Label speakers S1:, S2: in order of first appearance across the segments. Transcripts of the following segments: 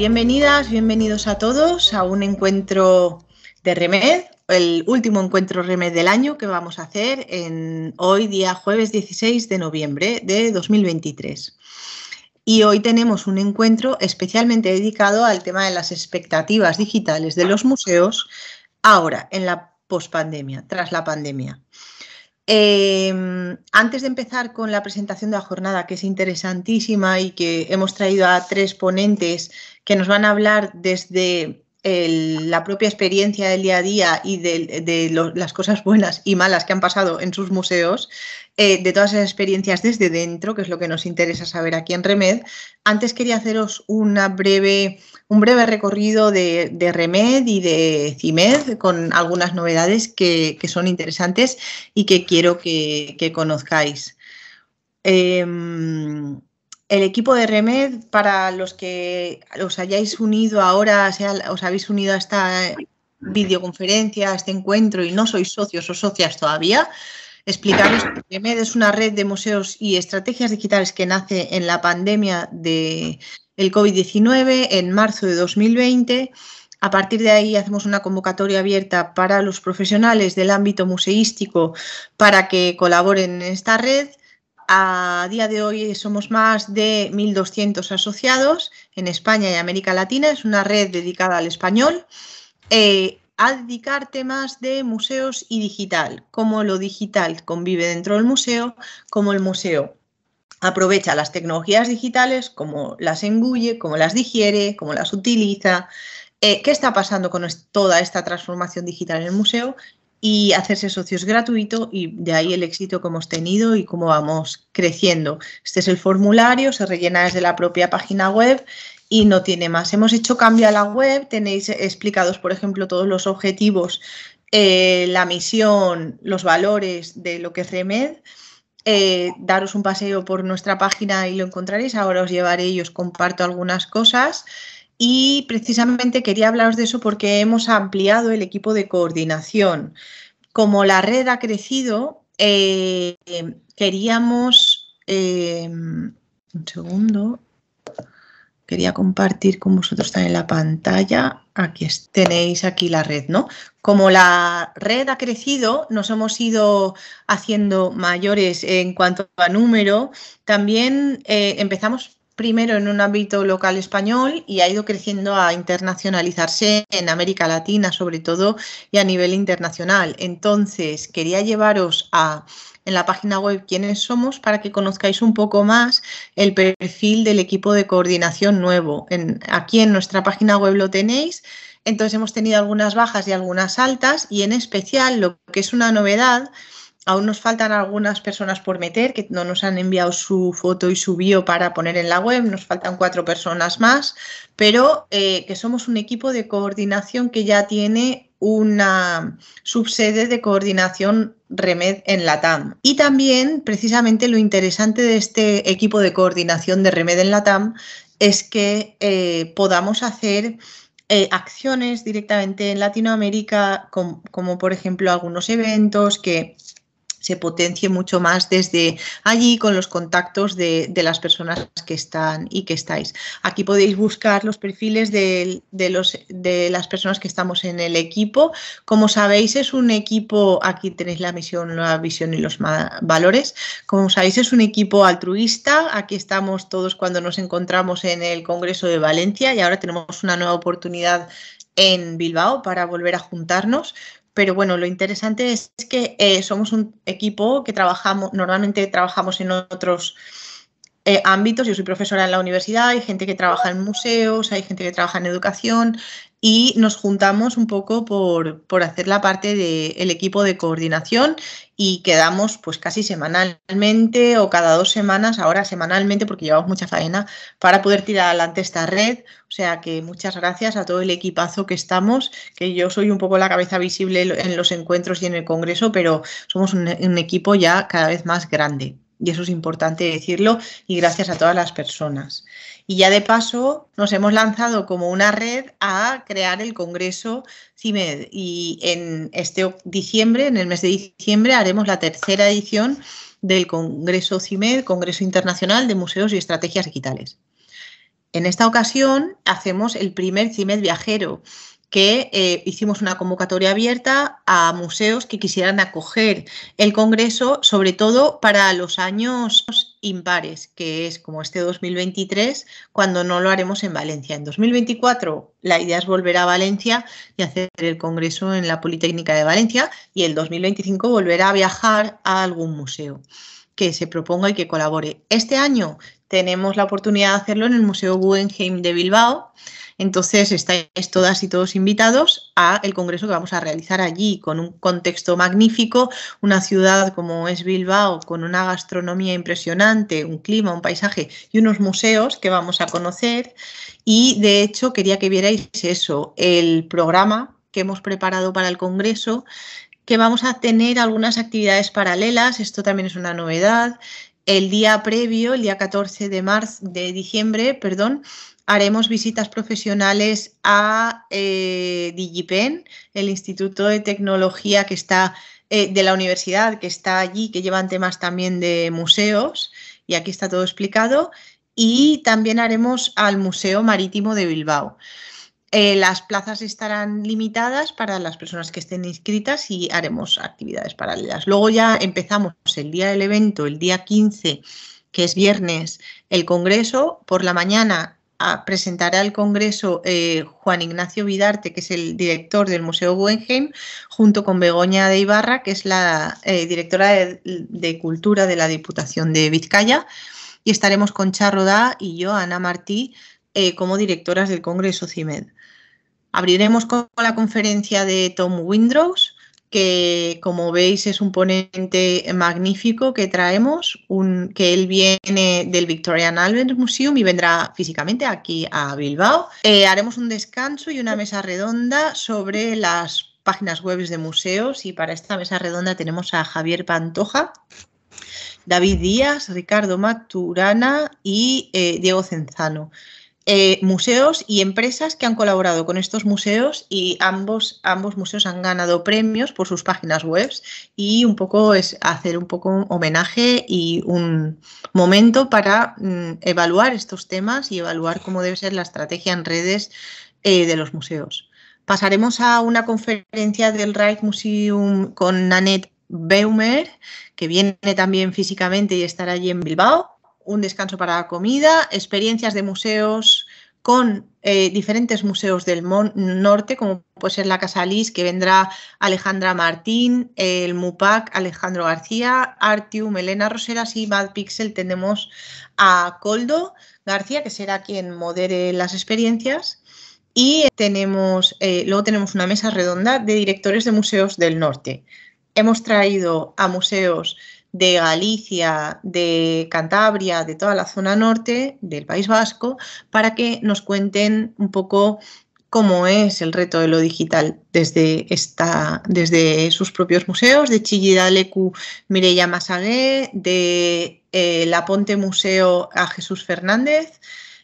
S1: Bienvenidas, bienvenidos a todos a un encuentro de REMED, el último encuentro REMED del año que vamos a hacer hoy, día jueves 16 de noviembre de 2023. Y hoy tenemos un encuentro especialmente dedicado al tema de las expectativas digitales de los museos ahora, en la pospandemia, tras la pandemia. Antes de empezar con la presentación de la jornada, que es interesantísima y que hemos traído a 3 ponentes que nos van a hablar desde la propia experiencia del día a día y de las cosas buenas y malas que han pasado en sus museos, de todas esas experiencias desde dentro, que es lo que nos interesa saber aquí en REMED. Antes quería haceros un breve recorrido de REMED y de CIMED con algunas novedades que son interesantes y que quiero que conozcáis. El equipo de REMED, para los que os hayáis unido ahora, os habéis unido a esta videoconferencia, a este encuentro y no sois socios o socias todavía, explicaros que REMED es una red de museos y estrategias digitales que nace en la pandemia del COVID-19 en marzo de 2020. A partir de ahí hacemos una convocatoria abierta para los profesionales del ámbito museístico para que colaboren en esta red. A día de hoy somos más de 1.200 asociados en España y América Latina. Es una red dedicada al español, a dedicar temas de museos y digital, cómo lo digital convive dentro del museo, cómo el museo aprovecha las tecnologías digitales, cómo las engulle, cómo las digiere, cómo las utiliza, qué está pasando con toda esta transformación digital en el museo, y hacerse socios gratuito, y de ahí el éxito que hemos tenido y cómo vamos creciendo. Este es el formulario, se rellena desde la propia página web y no tiene más. Hemos hecho cambio a la web, tenéis explicados, por ejemplo, todos los objetivos, la misión, los valores de lo que es REMED. Daros un paseo por nuestra página y lo encontraréis. Ahora os llevaré y os comparto algunas cosas. Y precisamente quería hablaros de eso porque hemos ampliado el equipo de coordinación. Como la red ha crecido, queríamos... un segundo. Quería compartir con vosotros también la pantalla. Aquí tenéis aquí la red, ¿no? Como la red ha crecido, nos hemos ido haciendo mayores en cuanto a número. También empezamos primero en un ámbito local español y ha ido creciendo a internacionalizarse en América Latina, sobre todo, y a nivel internacional. Entonces, quería llevaros en la página web quiénes somos para que conozcáis un poco más el perfil del equipo de coordinación nuevo. Aquí en nuestra página web lo tenéis. Entonces, hemos tenido algunas bajas y algunas altas, y en especial lo que es una novedad. Aún nos faltan algunas personas por meter que no nos han enviado su foto y su bio para poner en la web. Nos faltan 4 personas más, pero que somos un equipo de coordinación que ya tiene una subsede de coordinación REMED en LATAM. Y también, precisamente, lo interesante de este equipo de coordinación de REMED en LATAM es que podamos hacer acciones directamente en Latinoamérica, como por ejemplo algunos eventos, que se potencie mucho más desde allí con los contactos de las personas que están y que estáis. Aquí podéis buscar los perfiles de las personas que estamos en el equipo. Como sabéis, es un equipo, aquí tenéis la misión, la visión y los valores. Como sabéis, es un equipo altruista. Aquí estamos todos cuando nos encontramos en el Congreso de Valencia, y ahora tenemos una nueva oportunidad en Bilbao para volver a juntarnos. Pero bueno, lo interesante es que somos un equipo que normalmente trabajamos en otros ámbitos. Yo soy profesora en la universidad, hay gente que trabaja en museos, hay gente que trabaja en educación, y nos juntamos un poco por hacer la parte del equipo de coordinación, y quedamos pues casi semanalmente o cada 2 semanas, ahora semanalmente porque llevamos mucha faena para poder tirar adelante esta red. O sea que muchas gracias a todo el equipazo que estamos, que yo soy un poco la cabeza visible en los encuentros y en el congreso, pero somos un equipo ya cada vez más grande. Y eso es importante decirlo, y gracias a todas las personas. Y ya de paso nos hemos lanzado como una red a crear el Congreso CIMED, y en diciembre, en el mes de diciembre, haremos la 3ª edición del Congreso CIMED, Congreso Internacional de Museos y Estrategias Digitales. En esta ocasión hacemos el primer CIMED viajero, que hicimos una convocatoria abierta a museos que quisieran acoger el congreso, sobre todo para los años impares, que es como este 2023, cuando no lo haremos en Valencia. En 2024 la idea es volver a Valencia y hacer el congreso en la Politécnica de Valencia, y el 2025 volver a viajar a algún museo que se proponga y que colabore. Este año tenemos la oportunidad de hacerlo en el Museo Guggenheim de Bilbao. Entonces estáis todas y todos invitados a el congreso que vamos a realizar allí, con un contexto magnífico, una ciudad como es Bilbao, con una gastronomía impresionante, un clima, un paisaje y unos museos que vamos a conocer. Y de hecho quería que vierais eso, el programa que hemos preparado para el congreso, que vamos a tener algunas actividades paralelas. Esto también es una novedad. El día previo, el día 14 de diciembre, haremos visitas profesionales a DigiPen, el Instituto de Tecnología que está de la universidad, que está allí, que llevan temas también de museos, y aquí está todo explicado. Y también haremos al Museo Marítimo de Bilbao. Las plazas estarán limitadas para las personas que estén inscritas y haremos actividades paralelas. Luego ya empezamos el día del evento, el día 15, que es viernes, el congreso. Por la mañana presentará el congreso Juan Ignacio Vidarte, que es el director del Museo Guggenheim, junto con Begoña de Ibarra, que es la directora de Cultura de la Diputación de Vizcaya, y estaremos con Rodá y yo, Ana Martí, como directoras del Congreso CIMED. Abriremos con la conferencia de Tom Windrows, que como veis es un ponente magnífico que traemos, que él viene del Victorian Albert Museum y vendrá físicamente aquí a Bilbao. Haremos un descanso y una mesa redonda sobre las páginas web de museos, y para esta mesa redonda tenemos a Javier Pantoja, David Díaz, Ricardo Maturana y Diego Cenzano. Museos y empresas que han colaborado con estos museos, y ambos museos han ganado premios por sus páginas web, y un poco es hacer un poco homenaje y un momento para evaluar estos temas y evaluar cómo debe ser la estrategia en redes de los museos. Pasaremos a una conferencia del Rijksmuseum con Nanette Beumer, que viene también físicamente y estará allí en Bilbao. Un descanso para la comida, experiencias de museos con diferentes museos del norte, como puede ser la Casa Lis, que vendrá Alejandra Martín, el MUPAC Alejandro García, Artium Elena Roseras, y Mad Pixel tenemos a Coldo García, que será quien modere las experiencias. Y luego tenemos una mesa redonda de directores de museos del norte. Hemos traído a museos de Galicia, de Cantabria, de toda la zona norte del País Vasco, para que nos cuenten un poco cómo es el reto de lo digital desde sus propios museos, de Chillida Lecu, Mireia Masagué, de La Ponte Museo a Jesús Fernández,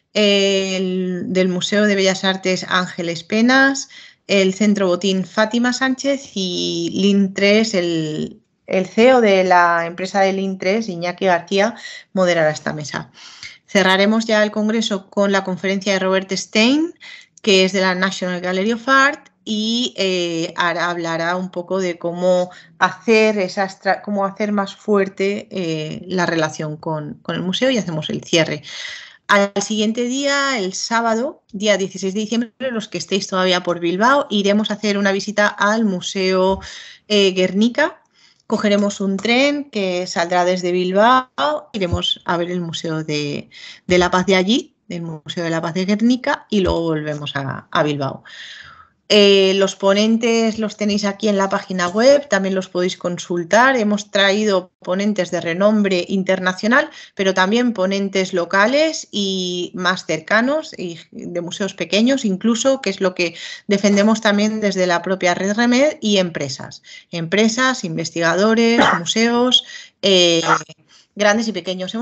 S1: del Museo de Bellas Artes Ángeles Penas, el Centro Botín Fátima Sánchez, y LIN3, el CEO de la empresa de LIN3, Iñaki García, moderará esta mesa. Cerraremos ya el congreso con la conferencia de Robert Stein, que es de la National Gallery of Art, y hablará un poco de cómo hacer más fuerte la relación con el museo, y hacemos el cierre. Al siguiente día, el sábado, día 16 de diciembre, los que estéis todavía por Bilbao, iremos a hacer una visita al Museo Guernica. Cogeremos un tren que saldrá desde Bilbao, iremos a ver el Museo de la Paz de allí, del Museo de la Paz de Guernica, y luego volvemos a Bilbao. Los ponentes los tenéis aquí en la página web, también los podéis consultar. Hemos traído ponentes de renombre internacional, pero también ponentes locales y más cercanos, y de museos pequeños incluso, que es lo que defendemos también desde la propia Red Remed, y empresas, investigadores, museos, grandes y pequeños.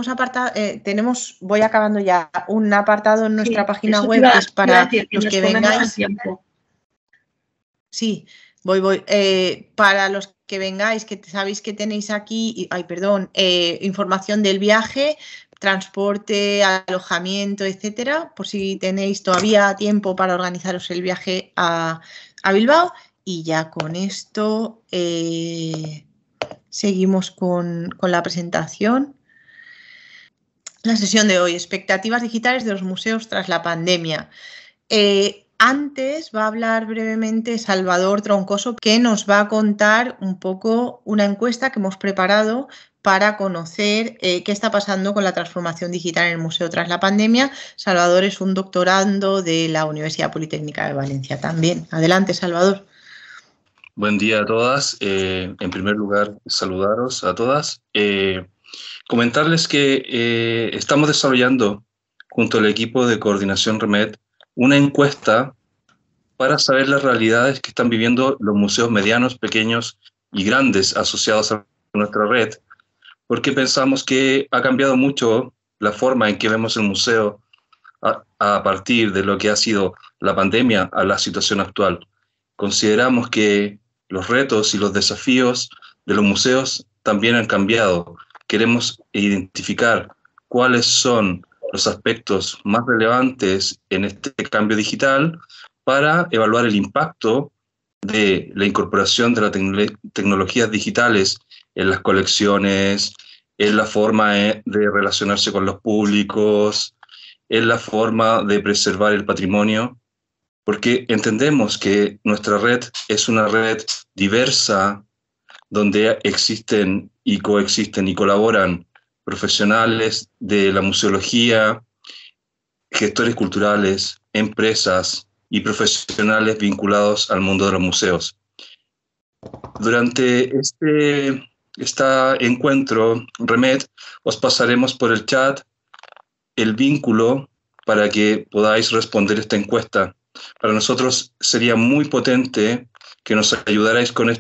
S1: Voy acabando ya, un apartado en nuestra página web que es para los que vengáis. Sí, voy. Para los que vengáis, que sabéis que tenéis aquí, información del viaje, transporte, alojamiento, etcétera, por si tenéis todavía tiempo para organizaros el viaje a Bilbao. Y ya con esto seguimos con la presentación. La sesión de hoy, expectativas digitales de los museos tras la pandemia. Antes va a hablar brevemente Salvador Troncoso, que nos va a contar un poco una encuesta que hemos preparado para conocer qué está pasando con la transformación digital en el museo tras la pandemia. Salvador es un doctorando de la Universidad Politécnica de Valencia también. Adelante, Salvador.
S2: Buen día a todas. En primer lugar, saludaros a todas. Comentarles que estamos desarrollando, junto al equipo de coordinación REMED, una encuesta para saber las realidades que están viviendo los museos medianos, pequeños y grandes asociados a nuestra red, porque pensamos que ha cambiado mucho la forma en que vemos el museo a partir de lo que ha sido la pandemia a la situación actual. Consideramos que los retos y los desafíos de los museos también han cambiado. Queremos identificar cuáles son los aspectos más relevantes en este cambio digital para evaluar el impacto de la incorporación de las tecnologías digitales en las colecciones, en la forma de relacionarse con los públicos, en la forma de preservar el patrimonio, porque entendemos que nuestra red es una red diversa, donde existen y coexisten y colaboran profesionales de la museología, gestores culturales, empresas y profesionales vinculados al mundo de los museos. Durante este encuentro, REMED, os pasaremos por el chat el vínculo para que podáis responder esta encuesta. Para nosotros sería muy potente que nos ayudarais con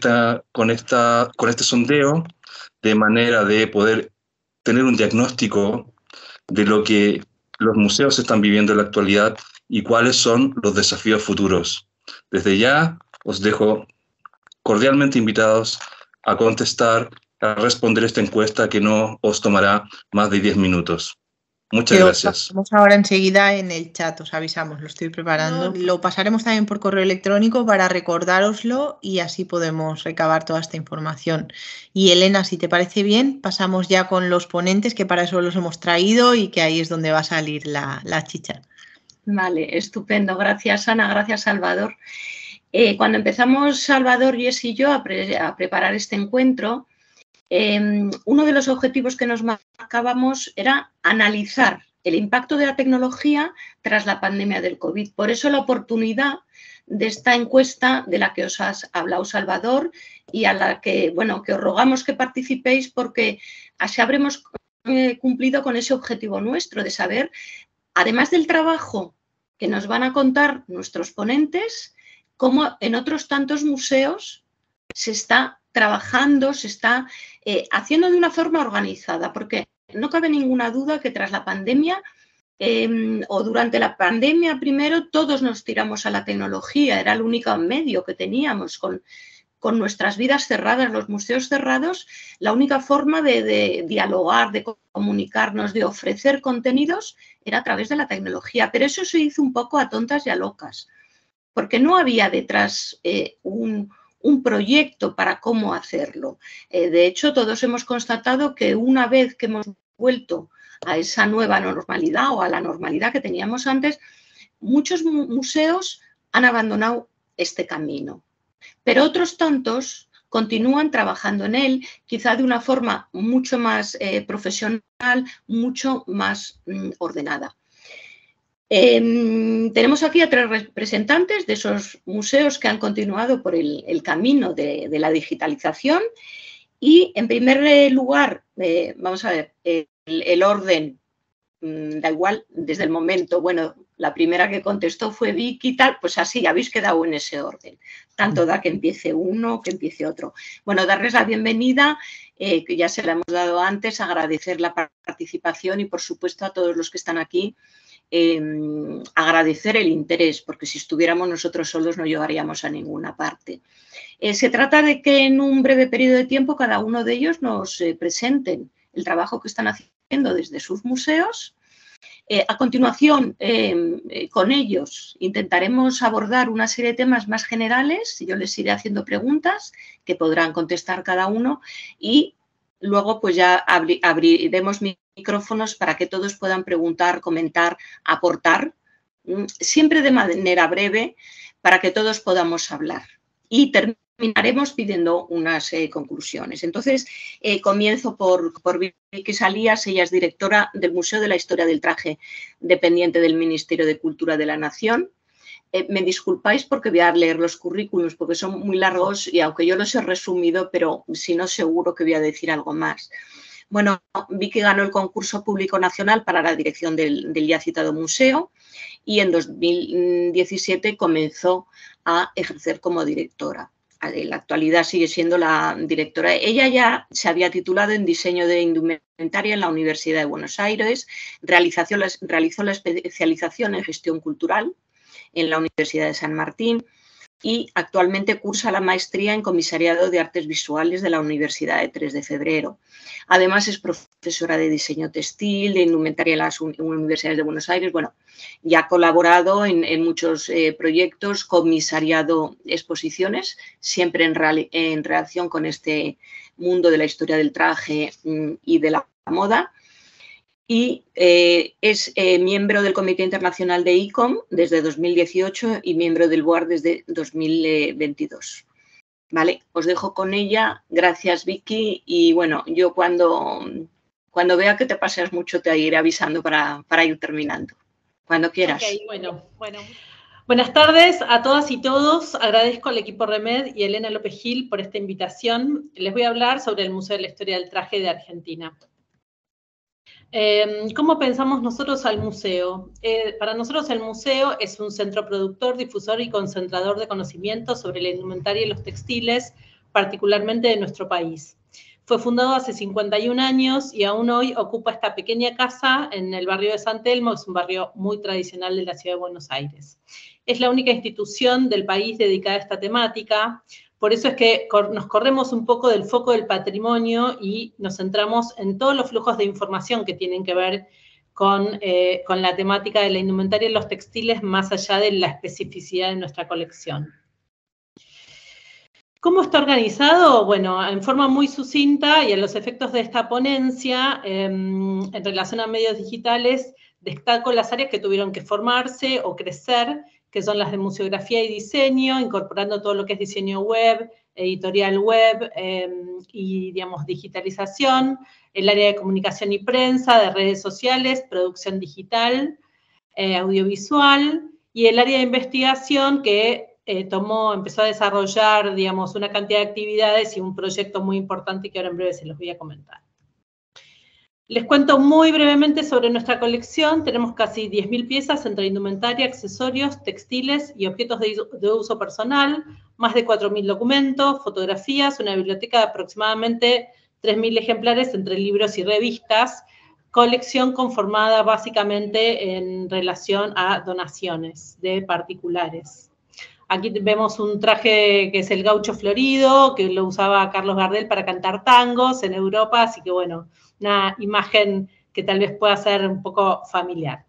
S2: este sondeo, de manera de poder tener un diagnóstico de lo que los museos están viviendo en la actualidad y cuáles son los desafíos futuros. Desde ya os dejo cordialmente invitados a contestar, a responder esta encuesta que no os tomará más de 10 minutos. Muchas gracias.
S1: Vamos ahora enseguida en el chat, os avisamos, lo estoy preparando. Lo pasaremos también por correo electrónico para recordároslo y así podemos recabar toda esta información. Y Elena, si te parece bien, pasamos ya con los ponentes, que para eso los hemos traído y que ahí es donde va a salir la chicha.
S3: Vale, estupendo. Gracias, Ana. Gracias, Salvador. Cuando empezamos, Salvador, Jess y yo, a preparar este encuentro, uno de los objetivos que nos marcábamos era analizar el impacto de la tecnología tras la pandemia del COVID. Por eso la oportunidad de esta encuesta de la que os has hablado, Salvador, y a la que, bueno, que os rogamos que participéis, porque así habremos cumplido con ese objetivo nuestro de saber, además del trabajo que nos van a contar nuestros ponentes, cómo en otros tantos museos se está trabajando, se está haciendo de una forma organizada, porque no cabe ninguna duda que tras la pandemia o durante la pandemia primero todos nos tiramos a la tecnología, era el único medio que teníamos con nuestras vidas cerradas, los museos cerrados, la única forma de dialogar, de comunicarnos, de ofrecer contenidos era a través de la tecnología, pero eso se hizo un poco a tontas y a locas, porque no había detrás un proyecto para cómo hacerlo. De hecho, todos hemos constatado que una vez que hemos vuelto a esa nueva normalidad o a la normalidad que teníamos antes, muchos museos han abandonado este camino. Pero otros tantos continúan trabajando en él, quizá de una forma mucho más profesional, mucho más ordenada. Tenemos aquí a 3 representantes de esos museos que han continuado por el camino de la digitalización y, en primer lugar, vamos a ver, el orden, da igual, desde el momento, bueno, la primera que contestó fue Vicky y tal, pues así, habéis quedado en ese orden, tanto da que empiece uno, que empiece otro. Bueno, darles la bienvenida, que ya se la hemos dado antes, agradecer la participación y, por supuesto, a todos los que están aquí, agradecer el interés, porque si estuviéramos nosotros solos no llegaríamos a ninguna parte. Se trata de que en un breve periodo de tiempo cada uno de ellos nos presenten el trabajo que están haciendo haciendo desde sus museos. A continuación, con ellos intentaremos abordar una serie de temas más generales. Yo les iré haciendo preguntas que podrán contestar cada uno y luego pues ya abriremos micrófonos para que todos puedan preguntar, comentar, aportar, siempre de manera breve para que todos podamos hablar. Y terminaremos pidiendo unas conclusiones. Entonces, comienzo por Vicky Salías. Ella es directora del Museo de la Historia del Traje, dependiente del Ministerio de Cultura de la Nación. Me disculpáis porque voy a leer los currículums porque son muy largos y aunque yo los he resumido, pero si no, seguro que voy a decir algo más. Bueno, Vicky ganó el concurso público nacional para la dirección del ya citado museo y en 2017 comenzó a ejercer como directora. En la actualidad sigue siendo la directora. Ella ya se había titulado en diseño de indumentaria en la Universidad de Buenos Aires, realizó la especialización en gestión cultural en la Universidad de San Martín y actualmente cursa la maestría en comisariado de artes visuales de la Universidad de 3 de Febrero. Además es profesora de diseño textil, de indumentaria en las universidades de Buenos Aires. Bueno, ya ha colaborado en muchos proyectos, comisariado exposiciones, siempre en relación con este mundo de la historia del traje y de la moda. Y es miembro del Comité Internacional de ICOM desde 2018 y miembro del BOAR desde 2022. Vale, os dejo con ella. Gracias, Vicky. Y bueno, yo cuando vea que te paseas mucho te iré avisando para ir terminando. Cuando quieras.
S4: Okay, bueno. Buenas tardes a todas y todos. Agradezco al equipo Remed y a Elena López Gil por esta invitación. Les voy a hablar sobre el Museo de la Historia del Traje de Argentina. ¿Cómo pensamos nosotros al museo? Para nosotros el museo es un centro productor, difusor y concentrador de conocimientos sobre la indumentaria y los textiles, particularmente de nuestro país. Fue fundado hace 51 años y aún hoy ocupa esta pequeña casa en el barrio de San Telmo, que es un barrio muy tradicional de la ciudad de Buenos Aires. Es la única institución del país dedicada a esta temática. Por eso es que nos corremos un poco del foco del patrimonio y nos centramos en todos los flujos de información que tienen que ver con la temática de la indumentaria y los textiles, más allá de la especificidad de nuestra colección. ¿Cómo está organizado? Bueno, en forma muy sucinta y a los efectos de esta ponencia, en relación a medios digitales, destaco las áreas que tuvieron que formarse o crecer, que son las de museografía y diseño, incorporando todo lo que es diseño web, editorial web y, digamos, digitalización, el área de comunicación y prensa, de redes sociales, producción digital, audiovisual, y el área de investigación que empezó a desarrollar, digamos, una cantidad de actividades y un proyecto muy importante que ahora en breve se los voy a comentar. Les cuento muy brevemente sobre nuestra colección. Tenemos casi 10.000 piezas entre indumentaria, accesorios, textiles y objetos de uso personal, más de 4.000 documentos, fotografías, una biblioteca de aproximadamente 3.000 ejemplares entre libros y revistas, colección conformada básicamente en relación a donaciones de particulares. Aquí vemos un traje que es el gaucho florido, que lo usaba Carlos Gardel para cantar tangos en Europa, así que bueno, una imagen que tal vez pueda ser un poco familiar.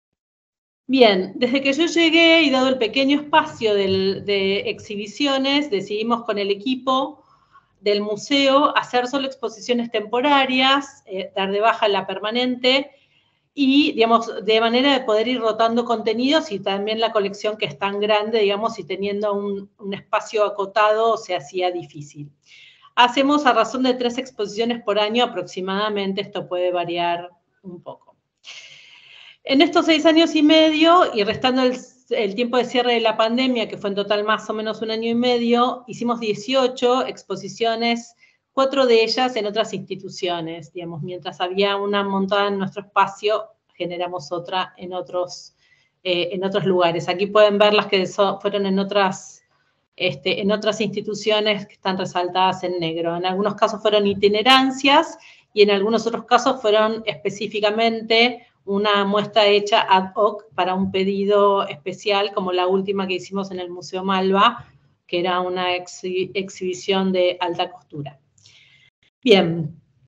S4: Bien, desde que yo llegué y dado el pequeño espacio de exhibiciones, decidimos con el equipo del museo hacer solo exposiciones temporarias, dar de baja la permanente y, digamos, de manera de poder ir rotando contenidos y también la colección que es tan grande, digamos, y teniendo un espacio acotado se hacía difícil. Hacemos a razón de 3 exposiciones por año aproximadamente, esto puede variar un poco. En estos 6 años y medio, y restando el tiempo de cierre de la pandemia, que fue en total más o menos 1 año y medio, hicimos 18 exposiciones, 4 de ellas en otras instituciones, digamos, mientras había una montada en nuestro espacio, generamos otra en otros lugares. Aquí pueden ver las que fueron en otras instituciones que están resaltadas en negro. En algunos casos fueron itinerancias y en algunos otros casos fueron específicamente una muestra hecha ad hoc para un pedido especial, como la última que hicimos en el Museo Malva, que era una exhibición de alta costura. Bien,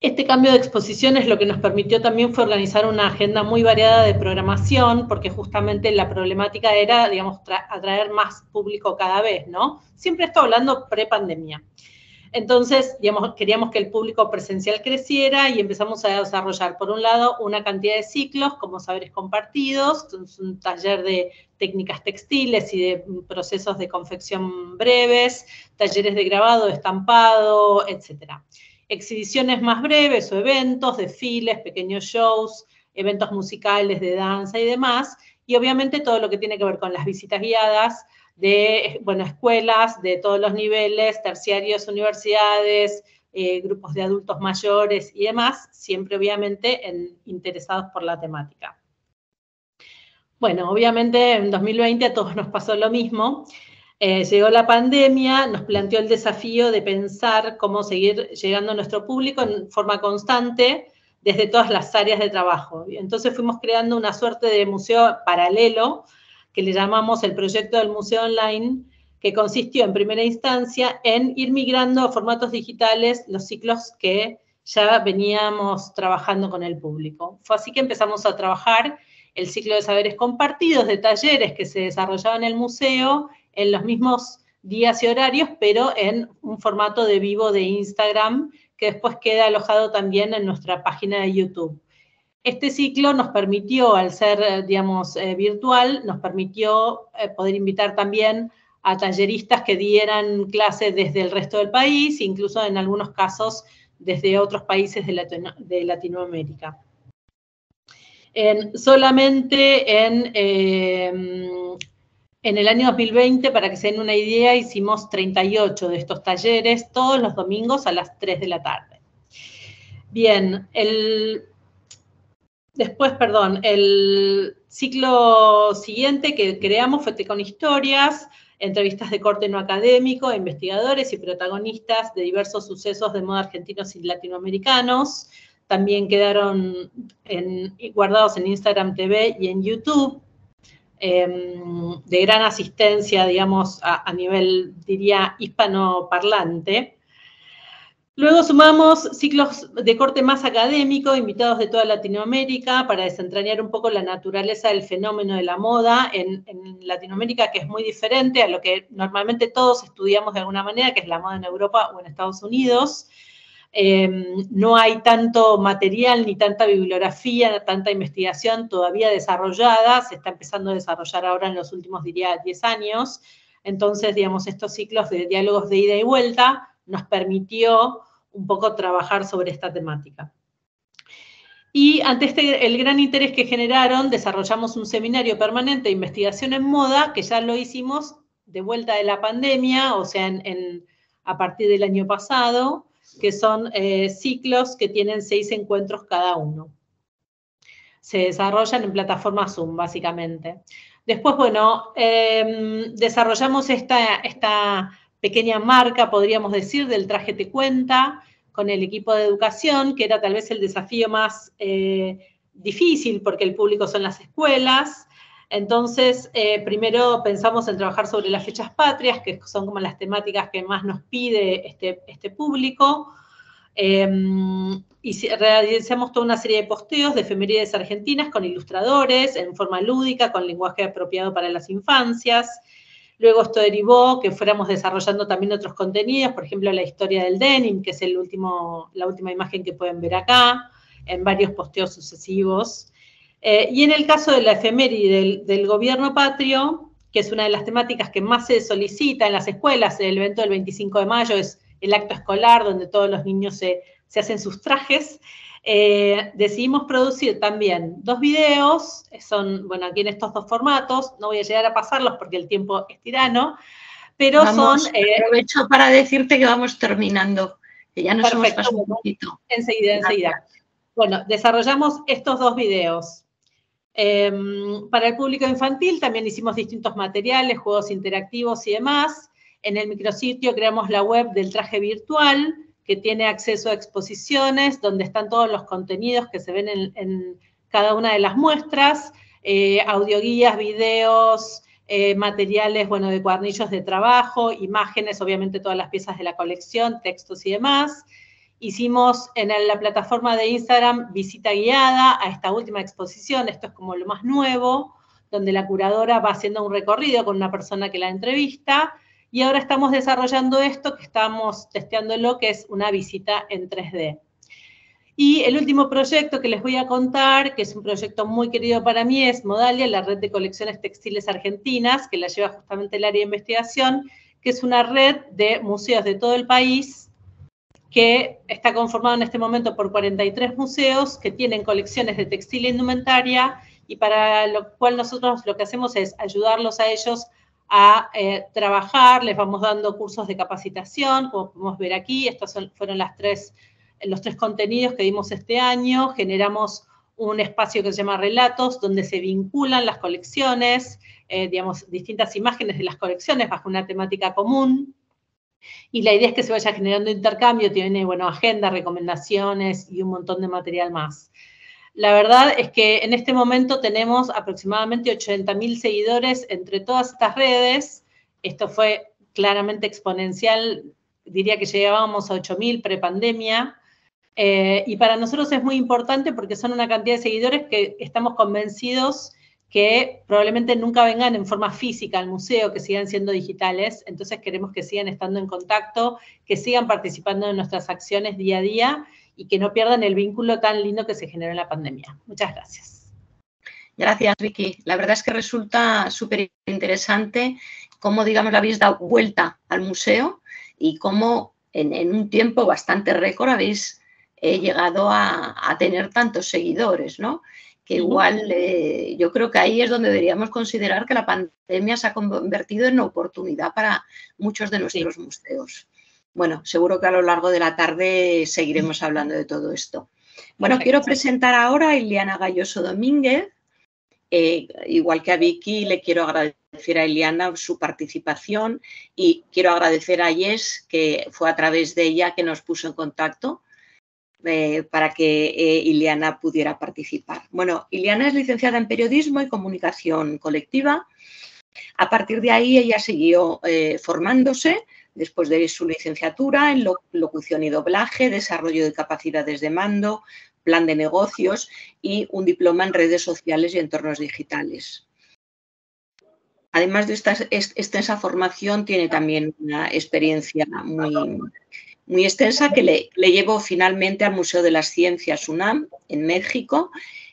S4: Este cambio de exposiciones lo que nos permitió también fue organizar una agenda muy variada de programación, porque justamente la problemática era, digamos, atraer más público cada vez, ¿no? Siempre esto hablando pre-pandemia. Entonces, digamos, queríamos que el público presencial creciera y empezamos a desarrollar, por un lado, una cantidad de ciclos como Saberes Compartidos, un taller de técnicas textiles y de procesos de confección breves, talleres de grabado, de estampado, etcétera. Exhibiciones más breves o eventos, desfiles, pequeños shows, eventos musicales de danza y demás, y obviamente todo lo que tiene que ver con las visitas guiadas de, bueno, escuelas de todos los niveles, terciarios, universidades, grupos de adultos mayores y demás, siempre obviamente interesados por la temática. Bueno, obviamente en 2020 a todos nos pasó lo mismo. Llegó la pandemia, nos planteó el desafío de pensar cómo seguir llegando a nuestro público en forma constante desde todas las áreas de trabajo. Entonces fuimos creando una suerte de museo paralelo que le llamamos el proyecto del Museo Online, que consistió en primera instancia en ir migrando a formatos digitales los ciclos que ya veníamos trabajando con el público. Fue así que empezamos a trabajar el ciclo de saberes compartidos, de talleres que se desarrollaban en el museo, en los mismos días y horarios, pero en un formato de vivo de Instagram, que después queda alojado también en nuestra página de YouTube. Este ciclo nos permitió, al ser, digamos, virtual, nos permitió poder invitar también a talleristas que dieran clases desde el resto del país, incluso en algunos casos desde otros países de Latinoamérica. Solamente en el año 2020, para que se den una idea, hicimos 38 de estos talleres, todos los domingos a las 3 de la tarde. Bien, el ciclo siguiente que creamos fue con historias, entrevistas de corte no académico, investigadores y protagonistas de diversos sucesos de moda argentinos y latinoamericanos. También quedaron guardados en Instagram TV y en YouTube, de gran asistencia, digamos, a nivel, diría, hispanoparlante. Luego sumamos ciclos de corte más académico, invitados de toda Latinoamérica, para desentrañar un poco la naturaleza del fenómeno de la moda en Latinoamérica, que es muy diferente a lo que normalmente todos estudiamos de alguna manera, que es la moda en Europa o en Estados Unidos. No hay tanto material ni tanta bibliografía, tanta investigación todavía desarrollada, se está empezando a desarrollar ahora en los últimos, diría, 10 años. Entonces, digamos, estos ciclos de diálogos de ida y vuelta nos permitió un poco trabajar sobre esta temática. Y ante el gran interés que generaron, desarrollamos un seminario permanente de investigación en moda, que ya lo hicimos de vuelta de la pandemia, o sea, a partir del año pasado, que son ciclos que tienen 6 encuentros cada uno. Se desarrollan en plataforma Zoom, básicamente. Después, bueno, desarrollamos esta pequeña marca, podríamos decir, del Traje Te Cuenta, con el equipo de educación, que era tal vez el desafío más difícil, porque el público son las escuelas. Entonces, primero pensamos en trabajar sobre las fechas patrias, que son como las temáticas que más nos pide este público. Y realizamos toda una serie de posteos de efemérides argentinas con ilustradores, en forma lúdica, con lenguaje apropiado para las infancias. Luego esto derivó que fuéramos desarrollando también otros contenidos, por ejemplo, la historia del denim, que es la última imagen que pueden ver acá, en varios posteos sucesivos. Y en el caso de la efeméride del gobierno patrio, que es una de las temáticas que más se solicita en las escuelas, el evento del 25 de mayo es el acto escolar, donde todos los niños se hacen sus trajes, decidimos producir también 2 videos, son, bueno, aquí en estos 2 formatos, no voy a llegar a pasarlos porque el tiempo es tirano, pero
S3: aprovecho para decirte que vamos terminando, que ya nos
S4: perfecto,
S3: hemos pasado un poquito.
S4: Enseguida. Bueno, desarrollamos estos 2 videos. Para el público infantil también hicimos distintos materiales, juegos interactivos y demás. En el micrositio creamos la web del traje virtual, que tiene acceso a exposiciones, donde están todos los contenidos que se ven en cada una de las muestras, audioguías, videos, materiales, bueno, de cuadernillos de trabajo, imágenes, obviamente todas las piezas de la colección, textos y demás. Hicimos en la plataforma de Instagram visita guiada a esta última exposición, esto es como lo más nuevo, donde la curadora va haciendo un recorrido con una persona que la entrevista, y ahora estamos desarrollando esto, que estamos testeándolo, que es una visita en 3D. Y el último proyecto que les voy a contar, que es un proyecto muy querido para mí, es Modalia, la red de colecciones textiles argentinas, que la lleva justamente el área de investigación, que es una red de museos de todo el país, que está conformado en este momento por 43 museos que tienen colecciones de textil e indumentaria, y para lo cual nosotros lo que hacemos es ayudarlos a ellos a trabajar, les vamos dando cursos de capacitación, como podemos ver aquí, estos fueron los tres contenidos que dimos este año. Generamos un espacio que se llama Relatos, donde se vinculan las colecciones, digamos, distintas imágenes de las colecciones bajo una temática común. Y la idea es que se vaya generando intercambio, tiene, bueno, agenda, recomendaciones y un montón de material más. La verdad es que en este momento tenemos aproximadamente 80.000 seguidores entre todas estas redes. Esto fue claramente exponencial, diría que llegábamos a 8.000 prepandemia. Y para nosotros es muy importante porque son una cantidad de seguidores que estamos convencidos que probablemente nunca vengan en forma física al museo, que sigan siendo digitales. Entonces queremos que sigan estando en contacto, que sigan participando en nuestras acciones día a día y que no pierdan el vínculo tan lindo que se generó en la pandemia. Muchas gracias.
S3: Gracias, Vicky. La verdad es que resulta súper interesante cómo, digamos, le habéis dado vuelta al museo y cómo en un tiempo bastante récord habéis llegado a tener tantos seguidores, ¿no? Que igual yo creo que ahí es donde deberíamos considerar que la pandemia se ha convertido en una oportunidad para muchos de nuestros museos. Bueno, seguro que a lo largo de la tarde seguiremos hablando de todo esto. Bueno, quiero presentar ahora a Iliana Galloso Domínguez. Igual que a Vicky, le quiero agradecer a Iliana su participación y quiero agradecer a Yes, que fue a través de ella que nos puso en contacto para que Iliana pudiera participar. Bueno, Iliana es licenciada en Periodismo y Comunicación Colectiva. A partir de ahí ella siguió formándose después de su licenciatura en locución y doblaje, desarrollo de capacidades de mando, plan de negocios y un diploma en redes sociales y entornos digitales. Además de esta extensa formación, tiene también una experiencia muy extensa que le llevó finalmente al Museo de las Ciencias UNAM en México,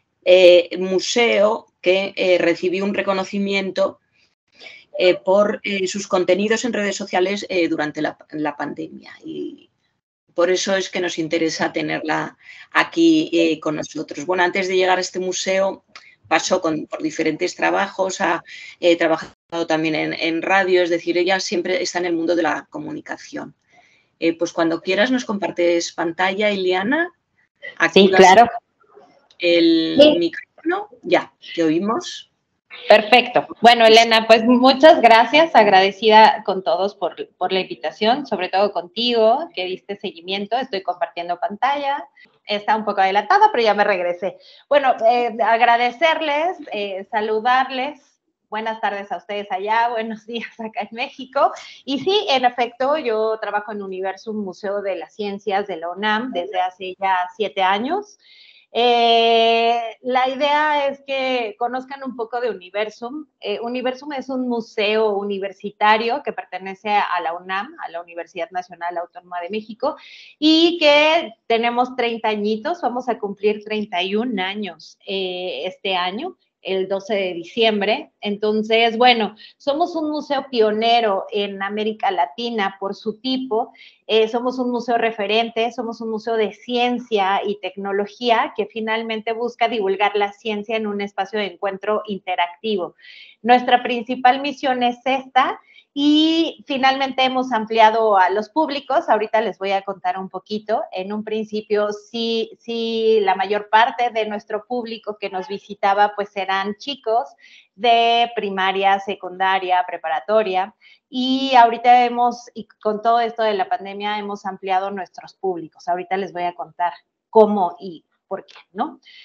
S3: museo que recibió un reconocimiento por sus contenidos en redes sociales durante la pandemia. Y por eso es que nos interesa tenerla aquí con nosotros. Bueno, antes de llegar a este museo pasó por diferentes trabajos, ha trabajado también en radio, es decir, ella siempre está en el mundo de la comunicación. Pues cuando quieras nos compartes pantalla, Iliana.
S5: Sí, claro.
S3: El micrófono, ya, te oímos.
S5: Perfecto. Bueno, Elena, pues muchas gracias, agradecida con todos por la invitación, sobre todo contigo, que diste seguimiento. Estoy compartiendo pantalla. Está un poco adelantada, pero ya me regresé. Bueno, agradecerles, saludarles. Buenas tardes a ustedes allá, buenos días acá en México. Y sí, en efecto, yo trabajo en Universum, Museo de las Ciencias de la UNAM, desde hace ya 7 años. La idea es que conozcan un poco de Universum. Universum es un museo universitario que pertenece a la UNAM, a la Universidad Nacional Autónoma de México, y que tenemos 30 añitos, vamos a cumplir 31 años este año, el 12 de diciembre. Entonces, bueno, somos un museo pionero en América Latina por su tipo. Somos un museo referente, somos un museo de ciencia y tecnología que finalmente busca divulgar la ciencia en un espacio de encuentro interactivo. Nuestra principal misión es esta. Y finalmente hemos ampliado a los públicos. Ahorita les voy a contar un poquito. En un principio, sí, la mayor parte de nuestro público que nos visitaba, pues eran chicos de primaria, secundaria, preparatoria. Y ahorita y con todo esto de la pandemia, hemos ampliado nuestros públicos. Ahorita les voy a contar cómo y por qué, ¿no?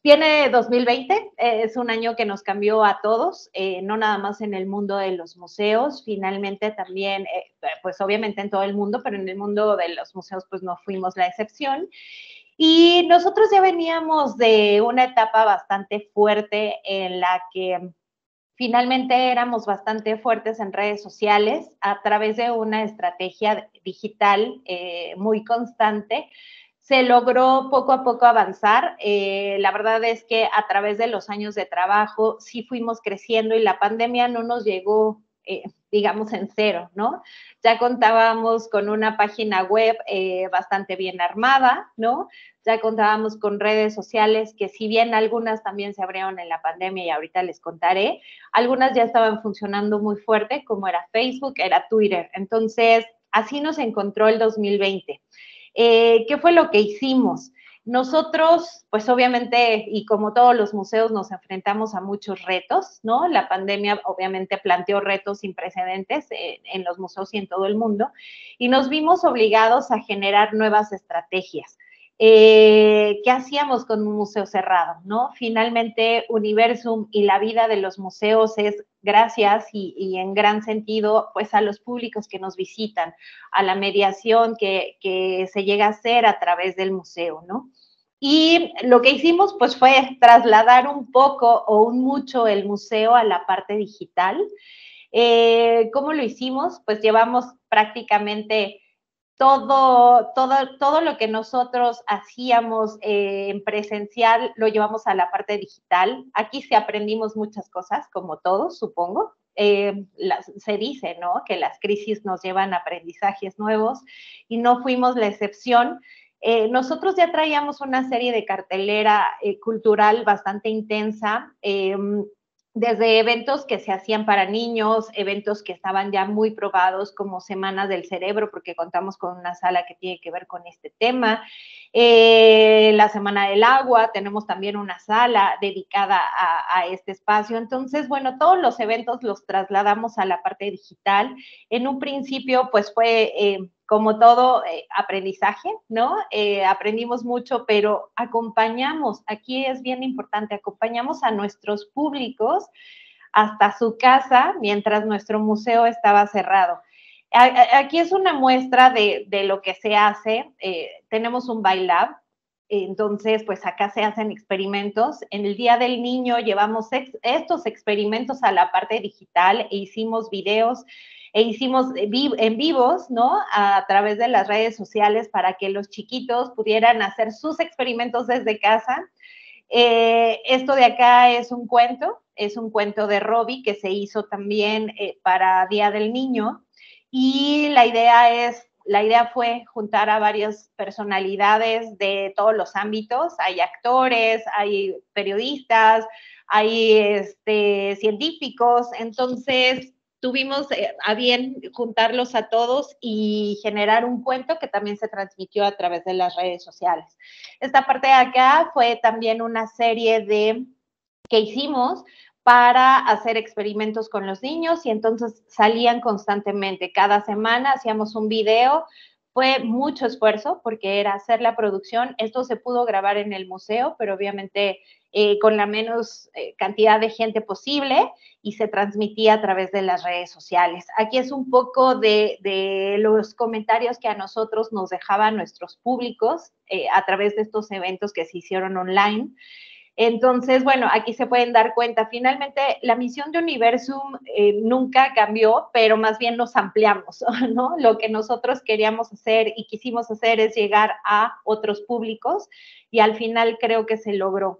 S5: Viene 2020, es un año que nos cambió a todos, no nada más en el mundo de los museos, finalmente también, pues obviamente en todo el mundo, pero en el mundo de los museos pues no fuimos la excepción. Y nosotros ya veníamos de una etapa bastante fuerte en la que finalmente éramos bastante fuertes en redes sociales a través de una estrategia digital muy constante. Se logró poco a poco avanzar. La verdad es que a través de los años de trabajo sí fuimos creciendo y la pandemia no nos llegó, digamos, en cero, ¿no? Ya contábamos con una página web bastante bien armada, ¿no? Ya contábamos con redes sociales que si bien algunas también se abrieron en la pandemia y ahorita les contaré, algunas ya estaban funcionando muy fuerte, como era Facebook, era Twitter. Entonces, así nos encontró el 2020. ¿Qué fue lo que hicimos? Nosotros, pues obviamente, y como todos los museos, nos enfrentamos a muchos retos, ¿no? La pandemia obviamente planteó retos sin precedentes en los museos y en todo el mundo, y nos vimos obligados a generar nuevas estrategias. ¿Qué hacíamos con un museo cerrado, no? Finalmente, Universum y la vida de los museos es gracias y en gran sentido, pues a los públicos que nos visitan, a la mediación que se llega a hacer a través del museo, ¿no? Y lo que hicimos, pues, fue trasladar un poco o un mucho el museo a la parte digital. ¿Cómo lo hicimos? Pues llevamos prácticamente todo lo que nosotros hacíamos en presencial lo llevamos a la parte digital. Aquí sí aprendimos muchas cosas, como todos, supongo. Se dice, ¿no?, que las crisis nos llevan a aprendizajes nuevos y no fuimos la excepción. Nosotros ya traíamos una serie de cartelera cultural bastante intensa, desde eventos que se hacían para niños, eventos que estaban ya muy probados como Semanas del Cerebro, porque contamos con una sala que tiene que ver con este tema. La Semana del Agua, tenemos también una sala dedicada a este espacio. Entonces, bueno, todos los eventos los trasladamos a la parte digital. En un principio, pues fue como todo aprendizaje, ¿no? Aprendimos mucho, pero acompañamos, aquí es bien importante, acompañamos a nuestros públicos hasta su casa mientras nuestro museo estaba cerrado. Aquí es una muestra de lo que se hace. Tenemos un ByLab, entonces pues acá se hacen experimentos. En el Día del Niño llevamos estos experimentos a la parte digital e hicimos videos e hicimos en vivos, ¿no?, a través de las redes sociales para que los chiquitos pudieran hacer sus experimentos desde casa. Esto de acá es un cuento de Robbie que se hizo también para Día del Niño, y la idea fue juntar a varias personalidades de todos los ámbitos. Hay actores, hay periodistas, hay científicos. Entonces tuvimos a bien juntarlos a todos y generar un cuento que también se transmitió a través de las redes sociales. Esta parte de acá fue también una serie que hicimos para hacer experimentos con los niños y entonces salían constantemente. Cada semana hacíamos un video. Fue mucho esfuerzo porque era hacer la producción. Esto se pudo grabar en el museo, pero obviamente con la menos cantidad de gente posible, y se transmitía a través de las redes sociales. Aquí es un poco de los comentarios que a nosotros nos dejaban nuestros públicos a través de estos eventos que se hicieron online. Entonces, bueno, aquí se pueden dar cuenta, finalmente la misión de Universum nunca cambió, pero más bien nos ampliamos, ¿no? Lo que nosotros queríamos hacer y quisimos hacer es llegar a otros públicos y al final creo que se logró.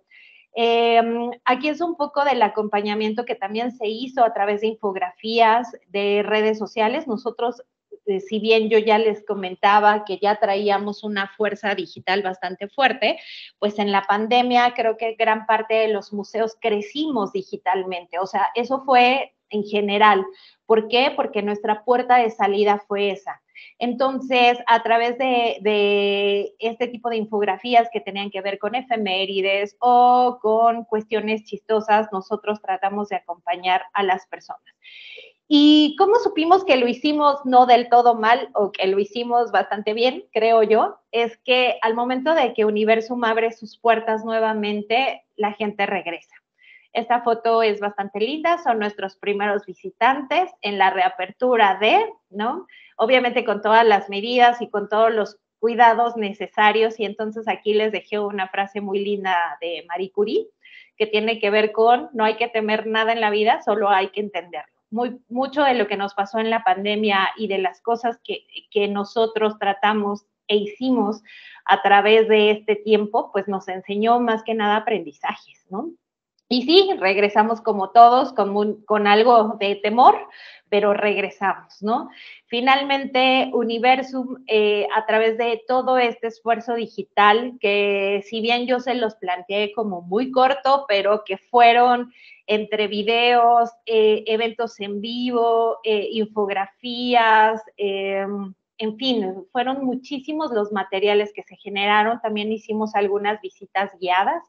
S5: Aquí es un poco del acompañamiento que también se hizo a través de infografías, de redes sociales. Nosotros, si bien yo ya les comentaba que ya traíamos una fuerza digital bastante fuerte, pues en la pandemia creo que gran parte de los museos crecimos digitalmente. O sea, eso fue en general. ¿Por qué? Porque nuestra puerta de salida fue esa. Entonces, a través de este tipo de infografías que tenían que ver con efemérides o con cuestiones chistosas, nosotros tratamos de acompañar a las personas. ¿Y cómo supimos que lo hicimos no del todo mal o que lo hicimos bastante bien, creo yo? Es que al momento de que Universum abre sus puertas nuevamente, la gente regresa. Esta foto es bastante linda, son nuestros primeros visitantes en la reapertura ¿no? Obviamente con todas las medidas y con todos los cuidados necesarios, y entonces aquí les dejé una frase muy linda de Marie Curie, que tiene que ver con no hay que temer nada en la vida, solo hay que entenderlo. Mucho de lo que nos pasó en la pandemia y de las cosas que nosotros tratamos e hicimos a través de este tiempo, pues nos enseñó más que nada aprendizajes, ¿no? Y sí, regresamos como todos, con algo de temor, pero regresamos, ¿no? Finalmente, Universum, a través de todo este esfuerzo digital, que si bien yo se los planteé como muy corto, pero que fueron entre videos, eventos en vivo, infografías, en fin, fueron muchísimos los materiales que se generaron. También hicimos algunas visitas guiadas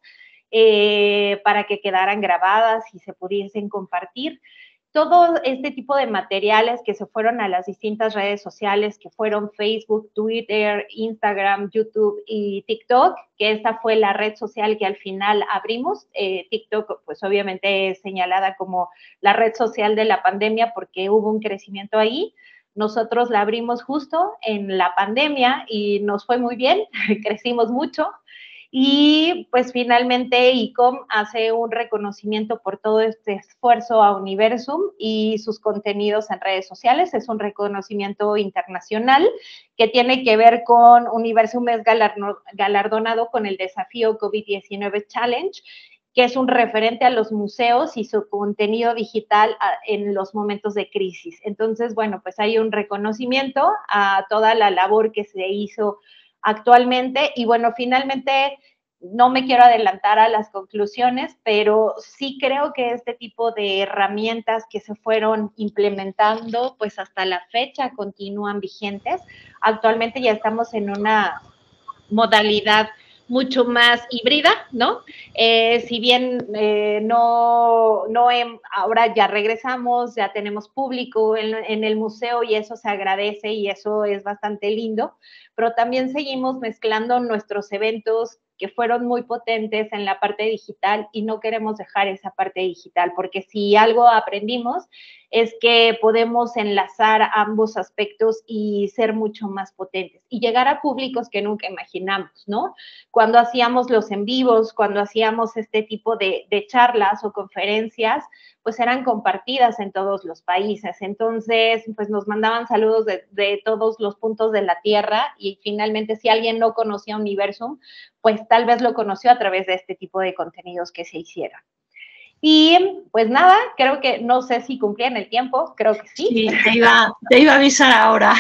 S5: para que quedaran grabadas y se pudiesen compartir. Todo este tipo de materiales que se fueron a las distintas redes sociales, que fueron Facebook, Twitter, Instagram, YouTube y TikTok, que esta fue la red social que al final abrimos. TikTok, pues obviamente es señalada como la red social de la pandemia porque hubo un crecimiento ahí. Nosotros la abrimos justo en la pandemia y nos fue muy bien, crecimos mucho. Y pues finalmente ICOM hace un reconocimiento por todo este esfuerzo a Universum y sus contenidos en redes sociales. Es un reconocimiento internacional que tiene que ver con Universum es galardonado con el desafío COVID-19 Challenge, que es un referente a los museos y su contenido digital en los momentos de crisis. Entonces, bueno, pues hay un reconocimiento a toda la labor que se hizo actualmente. Y bueno, finalmente no me quiero adelantar a las conclusiones, pero sí creo que este tipo de herramientas que se fueron implementando, pues hasta la fecha continúan vigentes. Actualmente ya estamos en una modalidad mucho más híbrida, ¿no? Si bien ahora ya regresamos, ya tenemos público en el museo y eso se agradece y eso es bastante lindo, pero también seguimos mezclando nuestros eventos que fueron muy potentes en la parte digital y no queremos dejar esa parte digital, porque si algo aprendimos es que podemos enlazar ambos aspectos y ser mucho más potentes y llegar a públicos que nunca imaginamos, ¿no? Cuando hacíamos los en vivos, cuando hacíamos este tipo de charlas o conferencias, pues eran compartidas en todos los países. Entonces, pues nos mandaban saludos de todos los puntos de la Tierra y finalmente si alguien no conocía Universum, pues tal vez lo conoció a través de este tipo de contenidos que se hicieron. Y pues nada, creo que no sé si cumplían el tiempo, creo que sí.
S3: Sí, te iba a avisar ahora.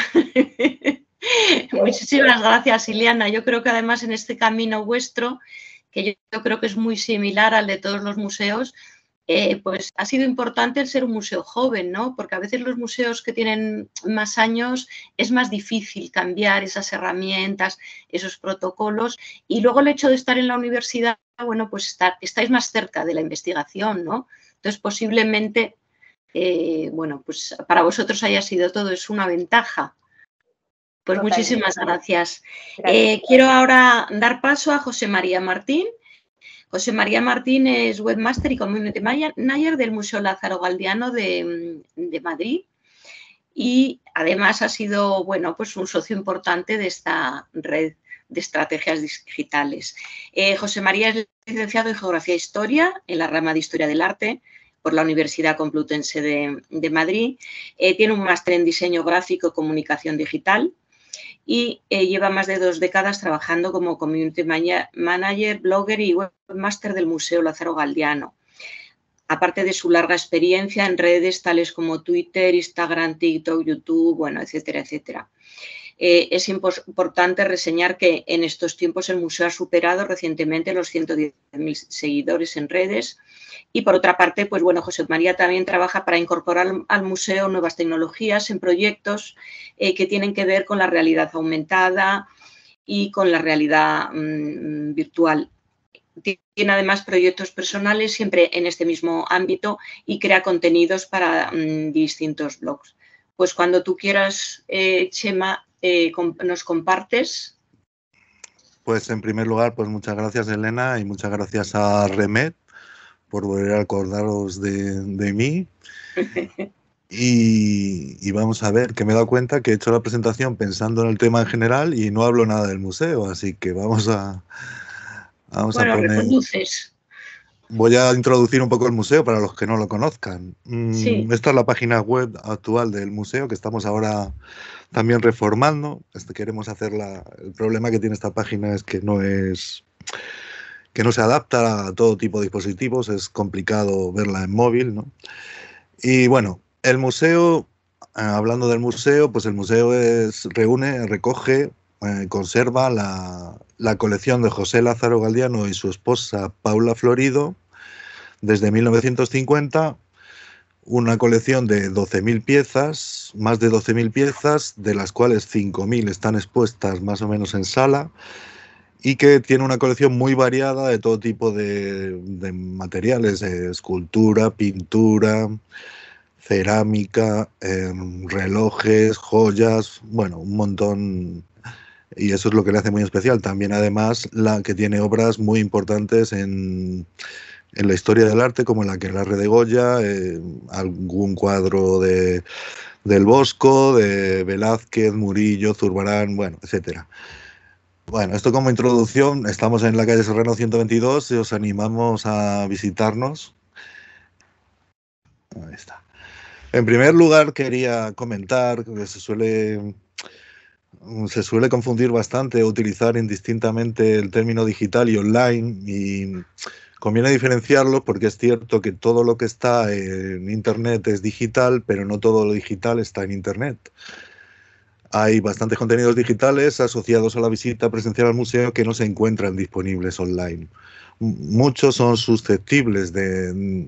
S3: Muchísimas gracias, Ileana. Yo creo que además en este camino vuestro, que yo creo que es muy similar al de todos los museos, pues ha sido importante el ser un museo joven, ¿no? Porque a veces los museos que tienen más años es más difícil cambiar esas herramientas, esos protocolos. Y luego el hecho de estar en la universidad, bueno, pues estáis más cerca de la investigación, ¿no? Entonces, posiblemente, bueno, pues para vosotros haya sido todo, es una ventaja. Pues totalmente. Muchísimas gracias. Quiero ahora dar paso a José María Martín. José María Martín es webmaster y community manager del Museo Lázaro Galdiano de Madrid y además ha sido, bueno, pues un socio importante de esta red de estrategias digitales. José María es licenciado en Geografía e Historia en la rama de Historia del Arte por la Universidad Complutense de Madrid. Tiene un máster en Diseño Gráfico y Comunicación Digital y lleva más de 2 décadas trabajando como community manager, blogger y webmaster del Museo Lázaro Galdiano. Aparte de su larga experiencia en redes tales como Twitter, Instagram, TikTok, YouTube, bueno, etcétera, etcétera. Es importante reseñar que en estos tiempos el museo ha superado recientemente los 110.000 seguidores en redes y por otra parte, pues bueno, José María también trabaja para incorporar al museo nuevas tecnologías en proyectos que tienen que ver con la realidad aumentada y con la realidad virtual. Tiene además proyectos personales siempre en este mismo ámbito y crea contenidos para distintos blogs. Pues cuando tú quieras, Chema, nos compartes.
S6: Pues en primer lugar, pues muchas gracias, Elena, y muchas gracias a Remed por volver a acordaros de mí. Y vamos a ver, que me he dado cuenta que he hecho la presentación pensando en el tema en general y no hablo nada del museo, así que vamos a poner...
S3: reproduces.
S6: Voy a introducir un poco el museo para los que no lo conozcan.
S3: Sí.
S6: Esta es la página web actual del museo que estamos ahora también reformando. Queremos hacerla. El problema que tiene esta página es que no se adapta a todo tipo de dispositivos. Es complicado verla en móvil, ¿no? Y bueno, el museo, hablando del museo, pues el museo recoge, conserva la colección de José Lázaro Galdiano y su esposa Paula Florido desde 1950, una colección de 12.000 piezas, más de 12.000 piezas, de las cuales 5.000 están expuestas más o menos en sala, y que tiene una colección muy variada de todo tipo de materiales, escultura, pintura, cerámica, relojes, joyas, bueno, un montón, y eso es lo que le hace muy especial. También además que tiene obras muy importantes en la historia del arte, como la Aquelarre de Goya, algún cuadro del Bosco, de Velázquez, Murillo, Zurbarán, bueno, etcétera. Bueno, esto como introducción. Estamos en la calle Serrano 122 y os animamos a visitarnos. Ahí está. En primer lugar, quería comentar que se suele confundir bastante, utilizar indistintamente el término digital y online, y conviene diferenciarlos porque es cierto que todo lo que está en Internet es digital, pero no todo lo digital está en Internet. Hay bastantes contenidos digitales asociados a la visita presencial al museo que no se encuentran disponibles online. Muchos son susceptibles de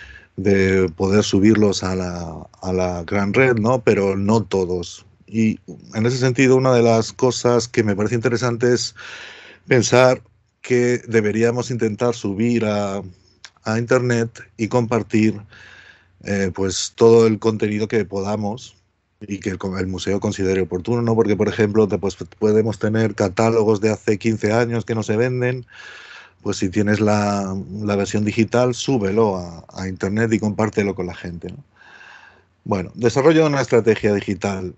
S6: poder subirlos a la gran red, ¿no? Pero no todos. Y en ese sentido, una de las cosas que me parece interesante es pensar que deberíamos intentar subir a Internet y compartir pues todo el contenido que podamos y que el museo considere oportuno, ¿no? Porque, por ejemplo, podemos tener catálogos de hace 15 años que no se venden. Pues si tienes la versión digital, súbelo a Internet y compártelo con la gente, ¿no? Bueno, desarrollo de una estrategia digital.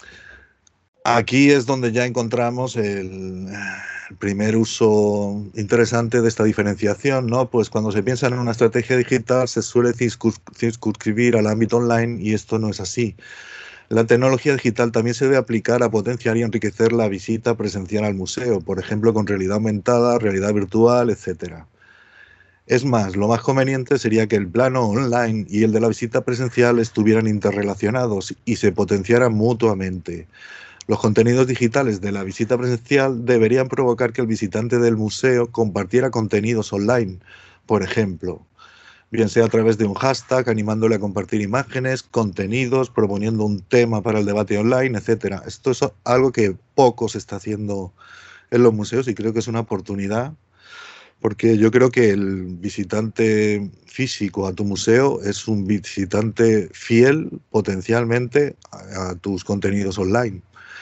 S6: Aquí es donde ya encontramos el primer uso interesante de esta diferenciación, ¿no? Pues cuando se piensa en una estrategia digital se suele circunscribir al ámbito online, y esto no es así. La tecnología digital también se debe aplicar a potenciar y enriquecer la visita presencial al museo, por ejemplo, con realidad aumentada, realidad virtual, etc. Es más, lo más conveniente sería que el plano online y el de la visita presencial estuvieran interrelacionados y se potenciaran mutuamente. Los contenidos digitales de la visita presencial deberían provocar que el visitante del museo compartiera contenidos online, por ejemplo, bien sea a través de un hashtag, animándole a compartir imágenes, contenidos, proponiendo un tema para el debate online, etc. Esto es algo que poco se está haciendo en los museos y creo que es una oportunidad, porque yo creo que el visitante físico a tu museo es un visitante fiel potencialmente a tus contenidos online.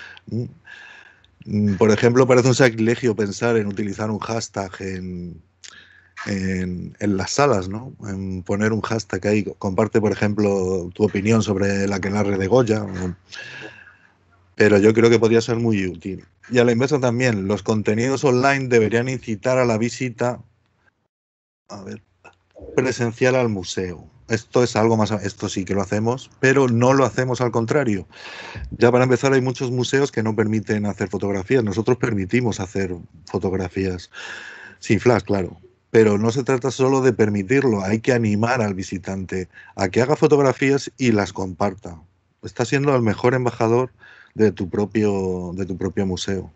S6: Por ejemplo, parece un sacrilegio pensar en utilizar un hashtag en las salas, ¿no? En poner un hashtag ahí, comparte, por ejemplo, tu opinión sobre la Aquelarre de Goya, pero yo creo que podría ser muy útil. Y a la inversa también, los contenidos online deberían incitar a la visita presencial al museo. Esto es algo más, esto sí que lo hacemos, pero no lo hacemos al contrario. Ya para empezar, hay muchos museos que no permiten hacer fotografías. Nosotros permitimos hacer fotografías, sin flash, claro. Pero no se trata solo de permitirlo, hay que animar al visitante a que haga fotografías y las comparta. Está siendo el mejor embajador de tu propio museo.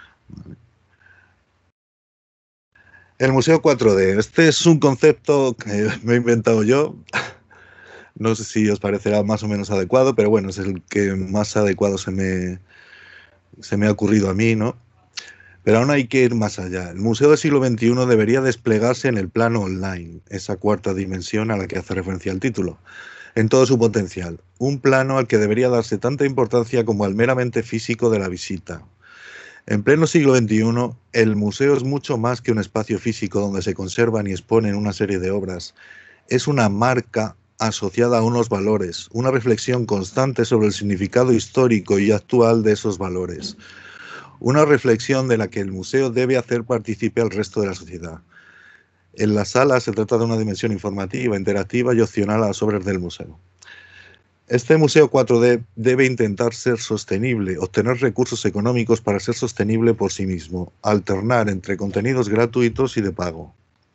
S6: El Museo 4D. Este es un concepto que me he inventado yo. No sé si os parecerá más o menos adecuado, pero bueno, es el que más adecuado se me ha ocurrido a mí, ¿no? Pero aún hay que ir más allá. El Museo del Siglo XXI debería desplegarse en el plano online, esa cuarta dimensión a la que hace referencia el título, en todo su potencial. Un plano al que debería darse tanta importancia como al meramente físico de la visita. En pleno siglo XXI, el museo es mucho más que un espacio físico donde se conservan y exponen una serie de obras. Es una marca asociada a unos valores, una reflexión constante sobre el significado histórico y actual de esos valores. Una reflexión de la que el museo debe hacer partícipe al resto de la sociedad. En la sala se trata de una dimensión informativa, interactiva y opcional a las obras del museo. Este museo 4D debe intentar ser sostenible, obtener recursos económicos para ser sostenible por sí mismo, alternar entre contenidos gratuitos y de pago.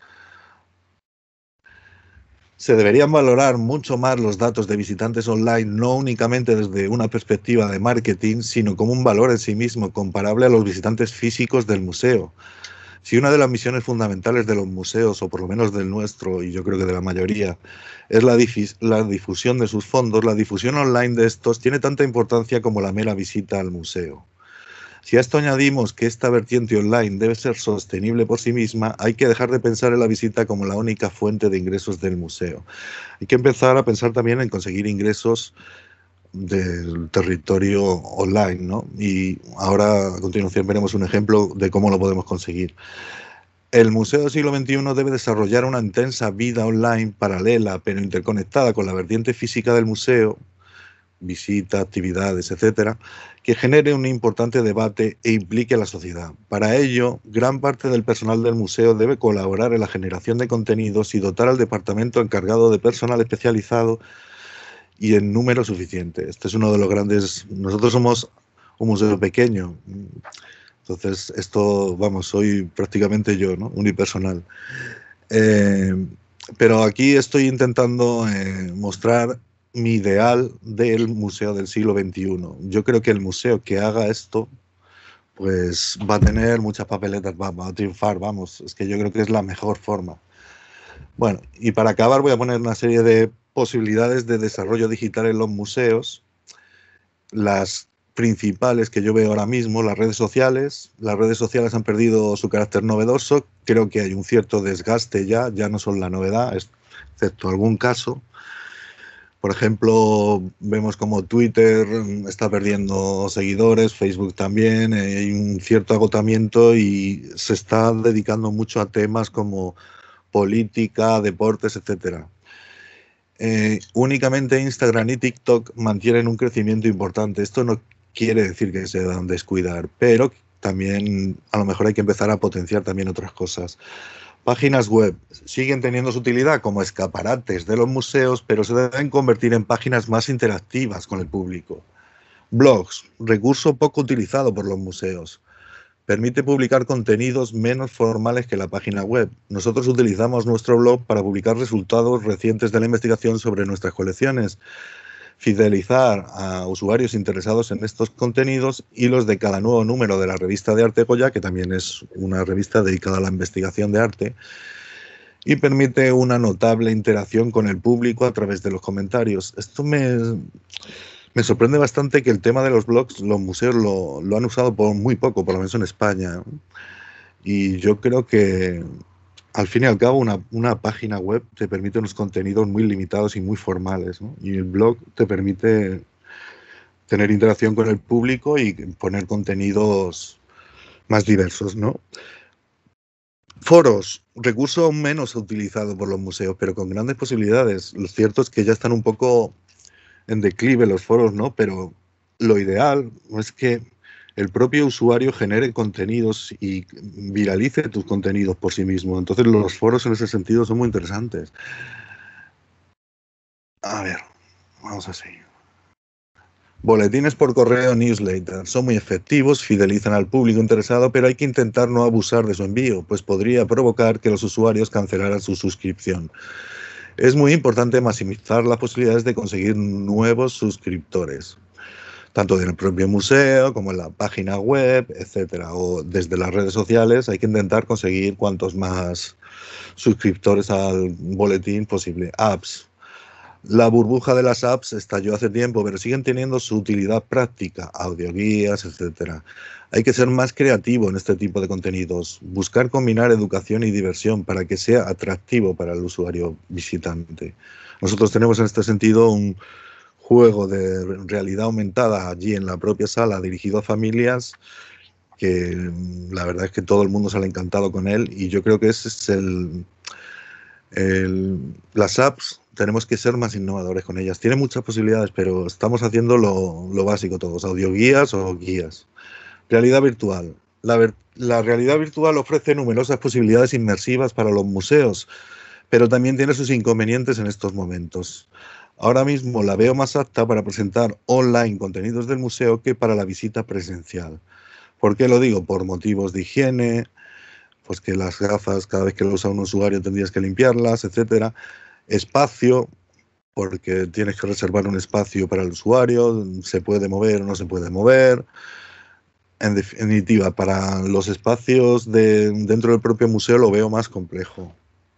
S6: Se deberían valorar mucho más los datos de visitantes online, no únicamente desde una perspectiva de marketing, sino como un valor en sí mismo, comparable a los visitantes físicos del museo. Si una de las misiones fundamentales de los museos, o por lo menos del nuestro, y yo creo que de la mayoría, es la difusión de sus fondos, la difusión online de estos tiene tanta importancia como la mera visita al museo. Si a esto añadimos que esta vertiente online debe ser sostenible por sí misma, hay que dejar de pensar en la visita como la única fuente de ingresos del museo. Hay que empezar a pensar también en conseguir ingresos del territorio online, ¿no? Y ahora a continuación veremos un ejemplo de cómo lo podemos conseguir. El Museo del Siglo XXI debe desarrollar una intensa vida online paralela, pero interconectada con la vertiente física del museo, visita, actividades, etcétera, que genere un importante debate e implique a la sociedad. Para ello, gran parte del personal del museo debe colaborar en la generación de contenidos y dotar al departamento encargado de personal especializado y en número suficiente. Este es uno de los grandes... Nosotros somos un museo pequeño, entonces esto, vamos, soy prácticamente yo, ¿no? Unipersonal. Pero aquí estoy intentando mostrar mi ideal del museo del siglo XXI. Yo creo que el museo que haga esto, pues va a tener muchas papeletas, va a triunfar, vamos, es que yo creo que es la mejor forma. Bueno, y para acabar voy a poner una serie de posibilidades de desarrollo digital en los museos. Las principales que yo veo ahora mismo, las redes sociales han perdido su carácter novedoso, creo que hay un cierto desgaste ya no son la novedad, excepto algún caso. Por ejemplo, vemos como Twitter está perdiendo seguidores, Facebook también, hay un cierto agotamiento y se está dedicando mucho a temas como política, deportes, etcétera. Únicamente Instagram y TikTok mantienen un crecimiento importante. Esto no quiere decir que se deban descuidar, pero también a lo mejor hay que empezar a potenciar también otras cosas. Páginas web siguen teniendo su utilidad como escaparates de los museos, pero se deben convertir en páginas más interactivas con el público. Blogs, recurso poco utilizado por los museos. Permite publicar contenidos menos formales que la página web. Nosotros utilizamos nuestro blog para publicar resultados recientes de la investigación sobre nuestras colecciones, fidelizar a usuarios interesados en estos contenidos y los de cada nuevo número de la revista de Arte Goya, que también es una revista dedicada a la investigación de arte, y permite una notable interacción con el público a través de los comentarios. Esto me sorprende bastante que el tema de los blogs, los museos lo han usado por muy poco, por lo menos en España. Y yo creo que, al fin y al cabo, una página web te permite unos contenidos muy limitados y muy formales, ¿no? Y el blog te permite tener interacción con el público y poner contenidos más diversos, ¿no? Foros, recurso aún menos utilizado por los museos, pero con grandes posibilidades. Lo cierto es que ya están un poco en declive los foros, ¿no? Pero lo ideal es que el propio usuario genere contenidos y viralice tus contenidos por sí mismo. Entonces los foros en ese sentido son muy interesantes. A ver, vamos a seguir. Boletines por correo, newsletter, son muy efectivos, fidelizan al público interesado, pero hay que intentar no abusar de su envío, pues podría provocar que los usuarios cancelaran su suscripción. Es muy importante maximizar las posibilidades de conseguir nuevos suscriptores, tanto en el propio museo como en la página web, etcétera, o desde las redes sociales. Hay que intentar conseguir cuantos más suscriptores al boletín posible. Apps. La burbuja de las apps estalló hace tiempo, pero siguen teniendo su utilidad práctica, audioguías, etcétera. Hay que ser más creativo en este tipo de contenidos, buscar combinar educación y diversión para que sea atractivo para el usuario visitante. Nosotros tenemos en este sentido un juego de realidad aumentada allí en la propia sala dirigido a familias que la verdad es que todo el mundo se ha encantado con él, y yo creo que ese es las apps tenemos que ser más innovadores con ellas. Tienen muchas posibilidades, pero estamos haciendo lo básico todos, audioguías o guías. Realidad virtual. La realidad virtual ofrece numerosas posibilidades inmersivas para los museos, pero también tiene sus inconvenientes en estos momentos. Ahora mismo la veo más apta para presentar online contenidos del museo que para la visita presencial. ¿Por qué lo digo? Por motivos de higiene, pues que las gafas cada vez que lo usa un usuario tendrías que limpiarlas, etcétera. Espacio, porque tienes que reservar un espacio para el usuario, se puede mover o no se puede mover. En definitiva, para los espacios dentro del propio museo lo veo más complejo.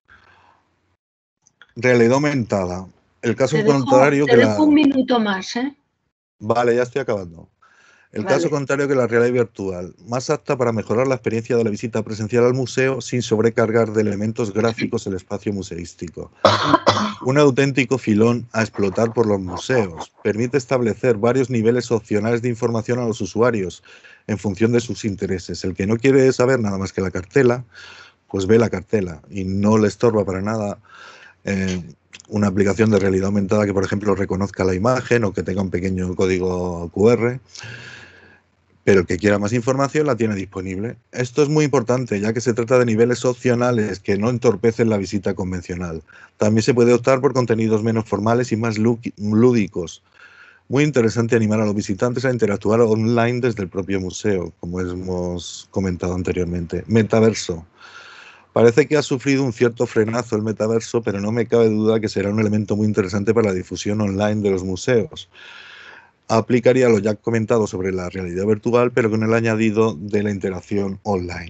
S6: Realidad aumentada. El caso contrario
S3: te dejo un minuto más, ¿eh?
S6: Vale, ya estoy acabando. El caso contrario que la realidad virtual, más apta para mejorar la experiencia de la visita presencial al museo sin sobrecargar de elementos gráficos el espacio museístico. Un auténtico filón a explotar por los museos. Permite establecer varios niveles opcionales de información a los usuarios en función de sus intereses. El que no quiere saber nada más que la cartela, pues ve la cartela y no le estorba para nada una aplicación de realidad aumentada que, por ejemplo, reconozca la imagen o que tenga un pequeño código QR. Pero el que quiera más información la tiene disponible. Esto es muy importante, ya que se trata de niveles opcionales que no entorpecen la visita convencional. También se puede optar por contenidos menos formales y más lúdicos. Muy interesante animar a los visitantes a interactuar online desde el propio museo, como hemos comentado anteriormente. Metaverso. Parece que ha sufrido un cierto frenazo el metaverso, pero no me cabe duda que será un elemento muy interesante para la difusión online de los museos. Aplicaría lo ya comentado sobre la realidad virtual, pero con el añadido de la interacción online.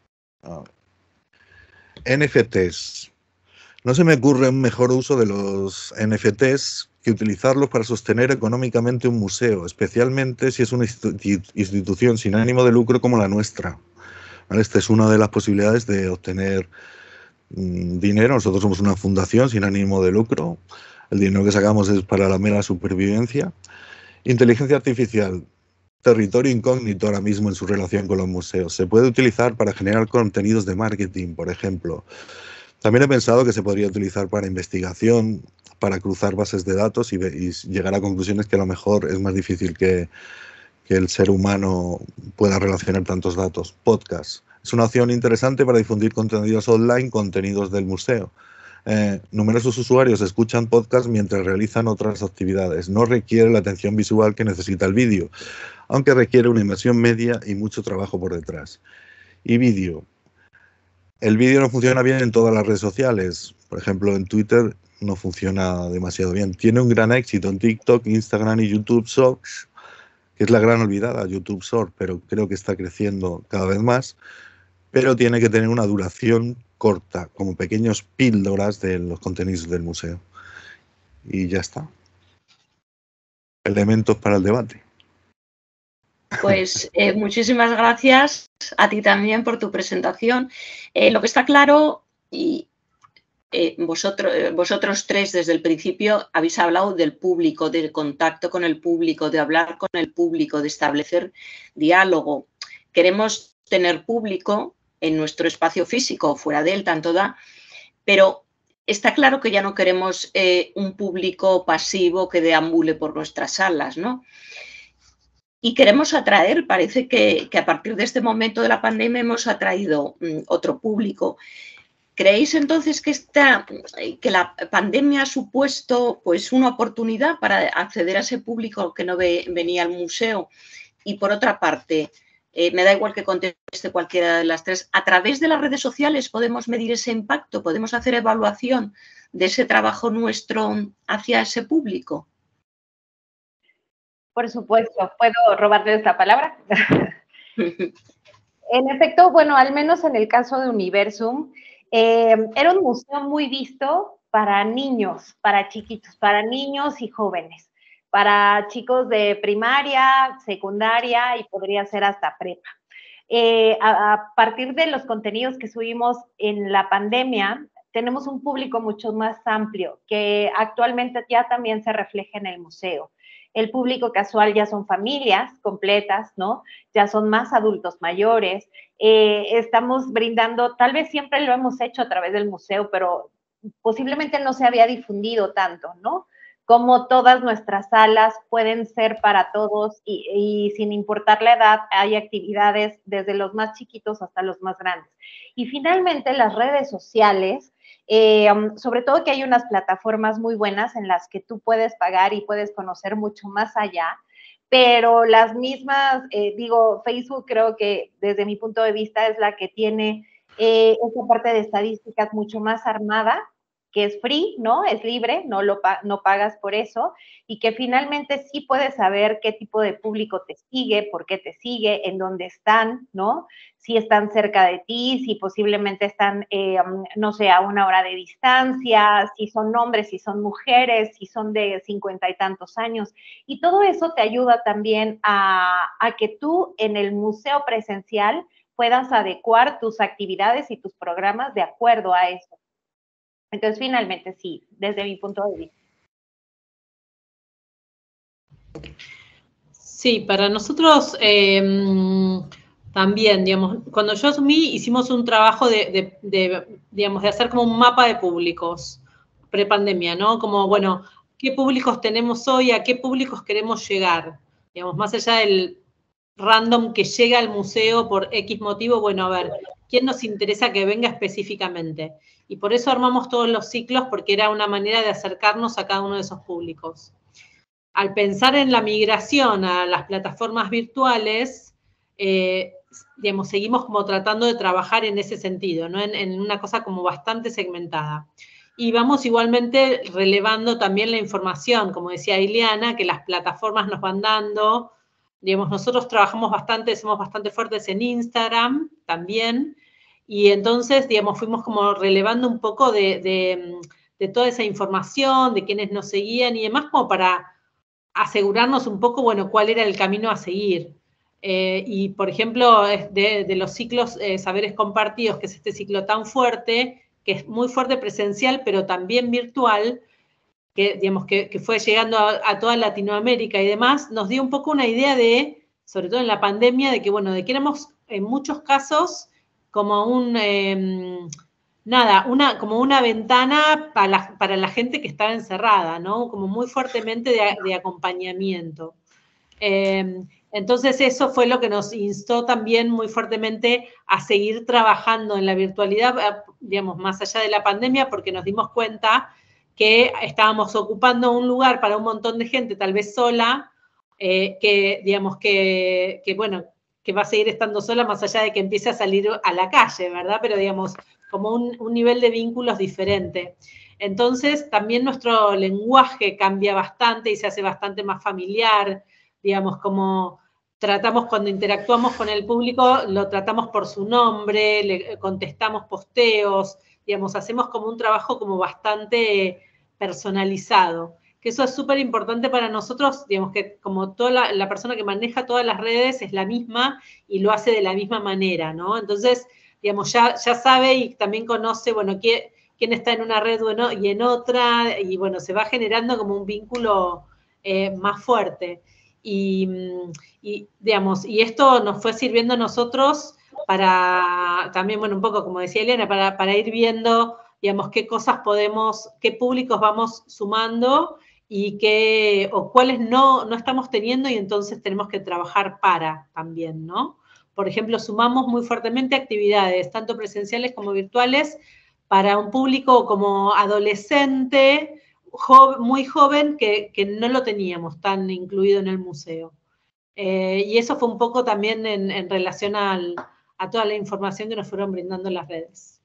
S6: NFTs. No se me ocurre un mejor uso de los NFTs que utilizarlos para sostener económicamente un museo, especialmente si es una institución sin ánimo de lucro como la nuestra. ¿Vale? Esta es una de las posibilidades de obtener dinero. Nosotros somos una fundación sin ánimo de lucro. El dinero que sacamos es para la mera supervivencia. Inteligencia artificial, territorio incógnito ahora mismo en su relación con los museos. Se puede utilizar para generar contenidos de marketing, por ejemplo. También he pensado que se podría utilizar para investigación, para cruzar bases de datos y llegar a conclusiones que a lo mejor es más difícil que el ser humano pueda relacionar tantos datos. Podcast. Es una opción interesante para difundir contenidos online, contenidos del museo. Numerosos usuarios escuchan podcast mientras realizan otras actividades. No requiere la atención visual que necesita el vídeo, aunque requiere una inmersión media y mucho trabajo por detrás. Y vídeo. El vídeo no funciona bien en todas las redes sociales. Por ejemplo, en Twitter no funciona demasiado bien. Tiene un gran éxito en TikTok, Instagram y YouTube Shorts, que es la gran olvidada, YouTube Short, pero creo que está creciendo cada vez más. Pero tiene que tener una duración corta, como pequeños píldoras de los contenidos del museo. Y ya está. Elementos para el debate.
S3: Pues muchísimas gracias a ti también por tu presentación. Lo que está claro, y vosotros tres desde el principio habéis hablado del público, del contacto con el público, de hablar con el público, de establecer diálogo. Queremos tener público en nuestro espacio físico, fuera de él, tanto da, pero está claro que ya no queremos un público pasivo que deambule por nuestras salas, ¿no? Y queremos atraer, parece que a partir de este momento de la pandemia hemos atraído otro público. ¿Creéis entonces que la pandemia ha supuesto pues, una oportunidad para acceder a ese público que no venía al museo? Y por otra parte, me da igual que conteste cualquiera de las tres, ¿a través de las redes sociales podemos medir ese impacto? ¿Podemos hacer evaluación de ese trabajo nuestro hacia ese público?
S5: Por supuesto, ¿puedo robarle esta palabra? En efecto, bueno, al menos en el caso de Universum, era un museo muy visto para niños, para chiquitos, para niños y jóvenes, para chicos de primaria, secundaria y podría ser hasta prepa. A partir de los contenidos que subimos en la pandemia, tenemos un público mucho más amplio que actualmente ya también se refleja en el museo. El público casual ya son familias completas, ¿no? Ya son más adultos mayores. Estamos brindando, tal vez siempre lo hemos hecho a través del museo, pero posiblemente no se había difundido tanto, ¿no? Como todas nuestras salas pueden ser para todos y sin importar la edad, hay actividades desde los más chiquitos hasta los más grandes. Y finalmente las redes sociales, sobre todo que hay unas plataformas muy buenas en las que tú puedes pagar y puedes conocer mucho más allá, pero las mismas, Facebook creo que desde mi punto de vista es la que tiene esa parte de estadísticas mucho más armada, que es free, ¿no? Es libre, no pagas por eso, y que finalmente sí puedes saber qué tipo de público te sigue, por qué te sigue, en dónde están, ¿no? Si están cerca de ti, si posiblemente están, no sé, a una hora de distancia, si son hombres, si son mujeres, si son de 50 y tantos años. Y todo eso te ayuda también a que tú en el museo presencial puedas adecuar tus actividades y tus programas de acuerdo a eso. Entonces, finalmente, sí, desde mi punto de vista.
S4: Sí, para nosotros también, digamos, cuando yo asumí, hicimos un trabajo digamos, de hacer como un mapa de públicos prepandemia, ¿no? Como, bueno, ¿qué públicos tenemos hoy? ¿A qué públicos queremos llegar? Digamos, más allá del random que llega al museo por X motivo, bueno, a ver, ¿quién nos interesa que venga específicamente? Y por eso armamos todos los ciclos, porque era una manera de acercarnos a cada uno de esos públicos. Al pensar en la migración a las plataformas virtuales, digamos, seguimos como tratando de trabajar en ese sentido, ¿no? En una cosa como bastante segmentada. Y vamos igualmente relevando también la información, como decía Ileana, que las plataformas nos van dando. Digamos, nosotros trabajamos bastante, somos bastante fuertes en Instagram también, y entonces, digamos, fuimos como relevando un poco de toda esa información, de quienes nos seguían y demás, como para asegurarnos un poco, bueno, cuál era el camino a seguir. Y, por ejemplo, de los ciclos Saberes Compartidos, que es este ciclo tan fuerte, que es muy fuerte presencial, pero también virtual, que, digamos, que fue llegando a toda Latinoamérica y demás, nos dio un poco una idea de, sobre todo en la pandemia, de que, bueno, de que éramos en muchos casos como como una ventana para la gente que estaba encerrada, ¿no? Como muy fuertemente de acompañamiento. Entonces eso fue lo que nos instó también muy fuertemente a seguir trabajando en la virtualidad, digamos, más allá de la pandemia, porque nos dimos cuenta que estábamos ocupando un lugar para un montón de gente, tal vez sola, que digamos que bueno, que va a seguir estando sola más allá de que empiece a salir a la calle, ¿verdad? Pero digamos, como un nivel de vínculos diferente. Entonces, también nuestro lenguaje cambia bastante y se hace bastante más familiar, digamos, como tratamos cuando interactuamos con el público, lo tratamos por su nombre, le contestamos posteos, digamos, hacemos como un trabajo como bastante personalizado, que eso es súper importante para nosotros, digamos que como toda la persona que maneja todas las redes es la misma y lo hace de la misma manera, ¿no? Entonces, digamos, ya sabe y también conoce, bueno, quién está en una red y en otra, y bueno, se va generando como un vínculo más fuerte. Y digamos, y esto nos fue sirviendo a nosotros para también, bueno, un poco como decía Elena, para ir viendo, digamos, qué públicos vamos sumando y cuáles no estamos teniendo y entonces tenemos que trabajar también, ¿no? Por ejemplo, sumamos muy fuertemente actividades, tanto presenciales como virtuales, para un público como adolescente, muy joven, que no lo teníamos tan incluido en el museo. Y eso fue un poco también en relación a toda la información que nos fueron brindando las redes.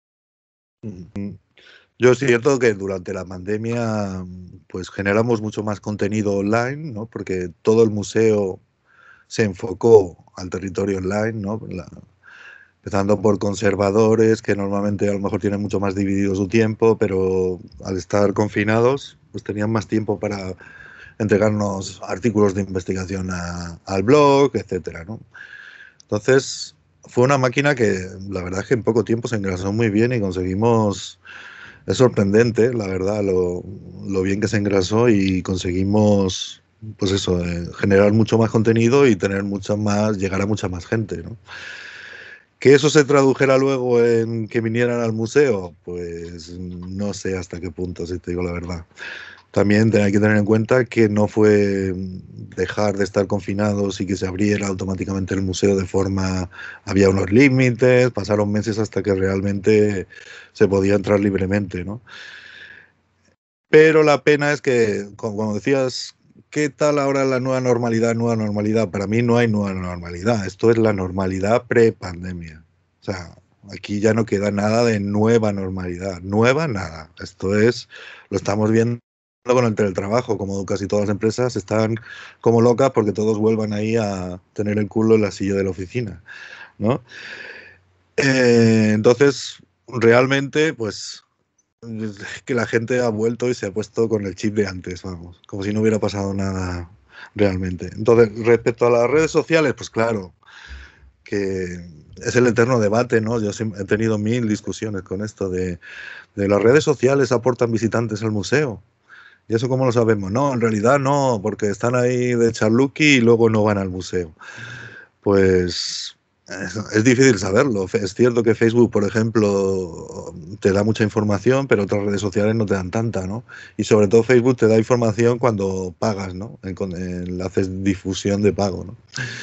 S6: Yo es cierto que durante la pandemia pues generamos mucho más contenido online, ¿no? Porque todo el museo se enfocó al territorio online, ¿no? Empezando por conservadores, que normalmente a lo mejor tienen mucho más dividido su tiempo, pero al estar confinados, pues tenían más tiempo para entregarnos artículos de investigación al blog, etcétera, ¿no? Entonces, fue una máquina que la verdad es que en poco tiempo se engrasó muy bien y conseguimos... Es sorprendente, la verdad, lo bien que se engrasó y conseguimos pues eso, generar mucho más contenido y tener llegar a mucha más gente, ¿no? ¿Que eso se tradujera luego en que vinieran al museo? Pues no sé hasta qué punto, si te digo la verdad. También hay que tener en cuenta que no fue dejar de estar confinados y que se abriera automáticamente el museo de forma... Había unos límites, pasaron meses hasta que realmente se podía entrar libremente, ¿no? Pero la pena es que, como decías, ¿qué tal ahora la nueva normalidad? Nueva normalidad. Para mí no hay nueva normalidad. Esto es la normalidad pre-pandemia. O sea, aquí ya no queda nada de nueva normalidad. Nueva, nada. Esto es, lo estamos viendo con el teletrabajo, como casi todas las empresas están como locas porque todos vuelvan ahí a tener el culo en la silla de la oficina, ¿no? Entonces, realmente, pues, que la gente ha vuelto y se ha puesto con el chip de antes, vamos, como si no hubiera pasado nada realmente. Entonces, respecto a las redes sociales, pues claro, que es el eterno debate, ¿no? Yo he tenido 1000 discusiones con esto de las redes sociales aportan visitantes al museo. ¿Y eso cómo lo sabemos? No, en realidad no, porque están ahí de charluqui y luego no van al museo. Pues es difícil saberlo. Es cierto que Facebook, por ejemplo, te da mucha información, pero otras redes sociales no te dan tanta, ¿no? Y sobre todo Facebook te da información cuando pagas, ¿no? Haces difusión de pago, ¿no?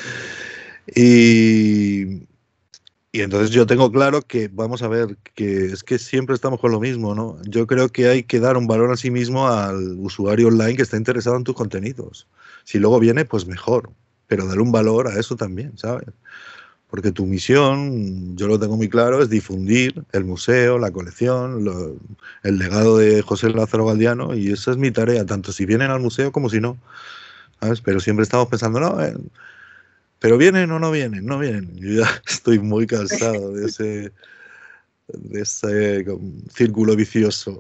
S6: Y entonces yo tengo claro que, vamos a ver, que es que siempre estamos con lo mismo, ¿no? Yo creo que hay que dar un valor a sí mismo al usuario online que está interesado en tus contenidos. Si luego viene, pues mejor, pero dar un valor a eso también, ¿sabes? Porque tu misión, yo lo tengo muy claro, es difundir el museo, la colección, el legado de José Lázaro Galdiano, y esa es mi tarea, tanto si vienen al museo como si no, ¿sabes? Pero siempre estamos pensando, no, pero vienen o no vienen, no vienen. Yo ya estoy muy cansado de ese círculo vicioso.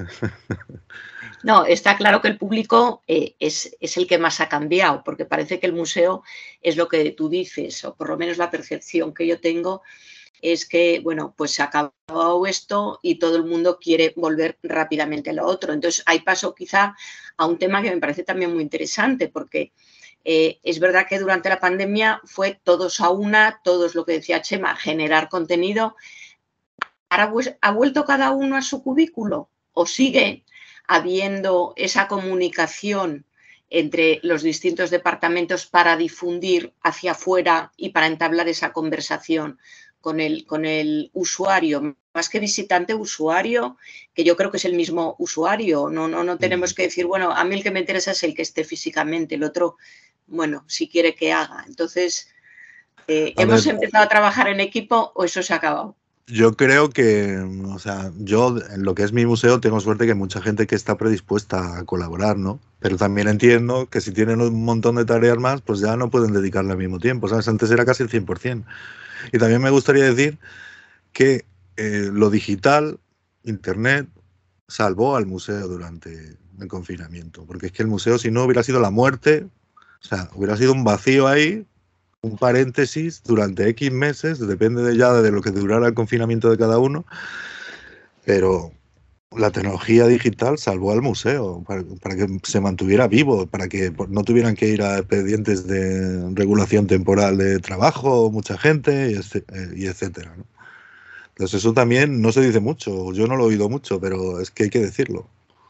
S3: No, está claro que el público es el que más ha cambiado, porque parece que el museo es lo que tú dices, o por lo menos la percepción que yo tengo es que, bueno, pues se ha acabado esto y todo el mundo quiere volver rápidamente a lo otro. Entonces, hay paso quizá a un tema que me parece también muy interesante, porque es verdad que durante la pandemia fue todos a una, todos lo que decía Chema, generar contenido. ¿Ahora ha vuelto cada uno a su cubículo o sigue habiendo esa comunicación entre los distintos departamentos para difundir hacia afuera y para entablar esa conversación con el usuario, más que visitante, usuario, que yo creo que es el mismo usuario? No tenemos que decir, bueno, a mí el que me interesa es el que esté físicamente, el otro, bueno, si quiere que haga. Entonces, ¿hemos empezado a trabajar en equipo o eso se ha acabado?
S6: Yo creo que, o sea, yo en lo que es mi museo tengo suerte que hay mucha gente que está predispuesta a colaborar, ¿no? Pero también entiendo que si tienen un montón de tareas más, pues ya no pueden dedicarle al mismo tiempo, ¿sabes? Antes era casi el 100%. Y también me gustaría decir que lo digital, Internet, salvó al museo durante el confinamiento, porque es que el museo, si no, hubiera sido la muerte, o sea, hubiera sido un vacío ahí, un paréntesis durante X meses, depende de lo que durara el confinamiento de cada uno, pero la tecnología digital salvó al museo para que se mantuviera vivo, para que no tuvieran que ir a expedientes de regulación temporal de trabajo, mucha gente, y etcétera, ¿no? Entonces eso también no se dice mucho, yo no lo he oído mucho, pero es que hay que decirlo.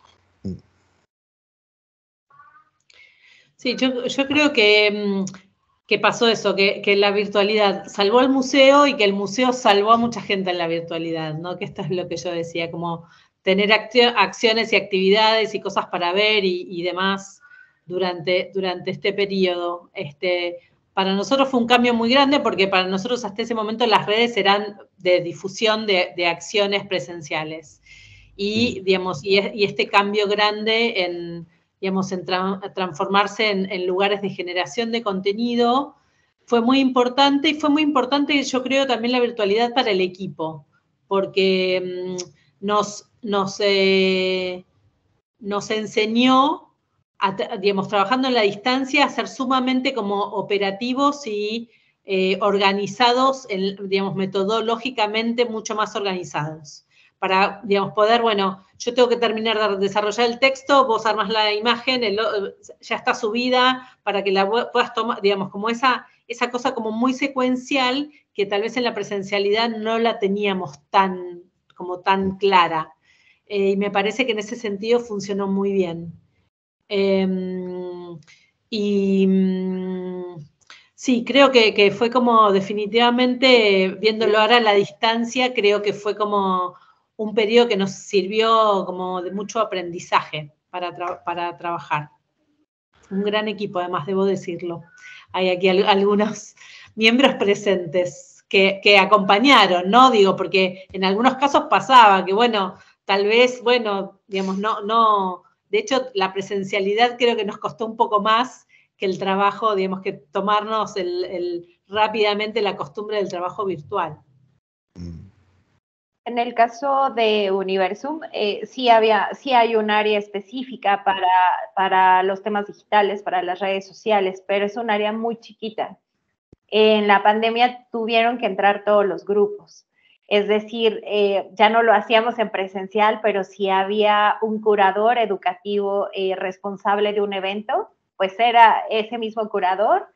S4: Sí, yo creo que pasó eso, que la virtualidad salvó al museo y que el museo salvó a mucha gente en la virtualidad, ¿no? Que esto es lo que yo decía, como tener acciones y actividades y cosas para ver y demás durante este periodo. Para nosotros fue un cambio muy grande porque para nosotros hasta ese momento las redes eran de difusión de acciones presenciales. Y, digamos, y este cambio grande en transformarse en lugares de generación de contenido fue muy importante, y fue muy importante, yo creo, también la virtualidad para el equipo, porque nos enseñó, digamos, trabajando en la distancia, a ser sumamente como operativos y organizados, digamos, metodológicamente mucho más organizados. para, digamos, poder, bueno, yo tengo que terminar de desarrollar el texto, vos armas la imagen, ya está subida, para que la puedas tomar, digamos, como esa cosa como muy secuencial, que tal vez en la presencialidad no la teníamos tan clara. Y me parece que en ese sentido funcionó muy bien. Sí, creo que fue como definitivamente, viéndolo ahora a la distancia, creo que fue como un periodo que nos sirvió como de mucho aprendizaje para trabajar. Un gran equipo, además, debo decirlo. Hay aquí algunos miembros presentes que acompañaron, ¿no? Digo, porque en algunos casos pasaba que, bueno, tal vez, bueno, digamos, no. De hecho, la presencialidad creo que nos costó un poco más que el trabajo, digamos, que tomarnos rápidamente la costumbre del trabajo virtual.
S5: En el caso de Universum, sí hay un área específica para los temas digitales, para las redes sociales, pero es un área muy chiquita. En la pandemia tuvieron que entrar todos los grupos. Es decir, ya no lo hacíamos en presencial, pero si había un curador educativo responsable de un evento, pues era ese mismo curador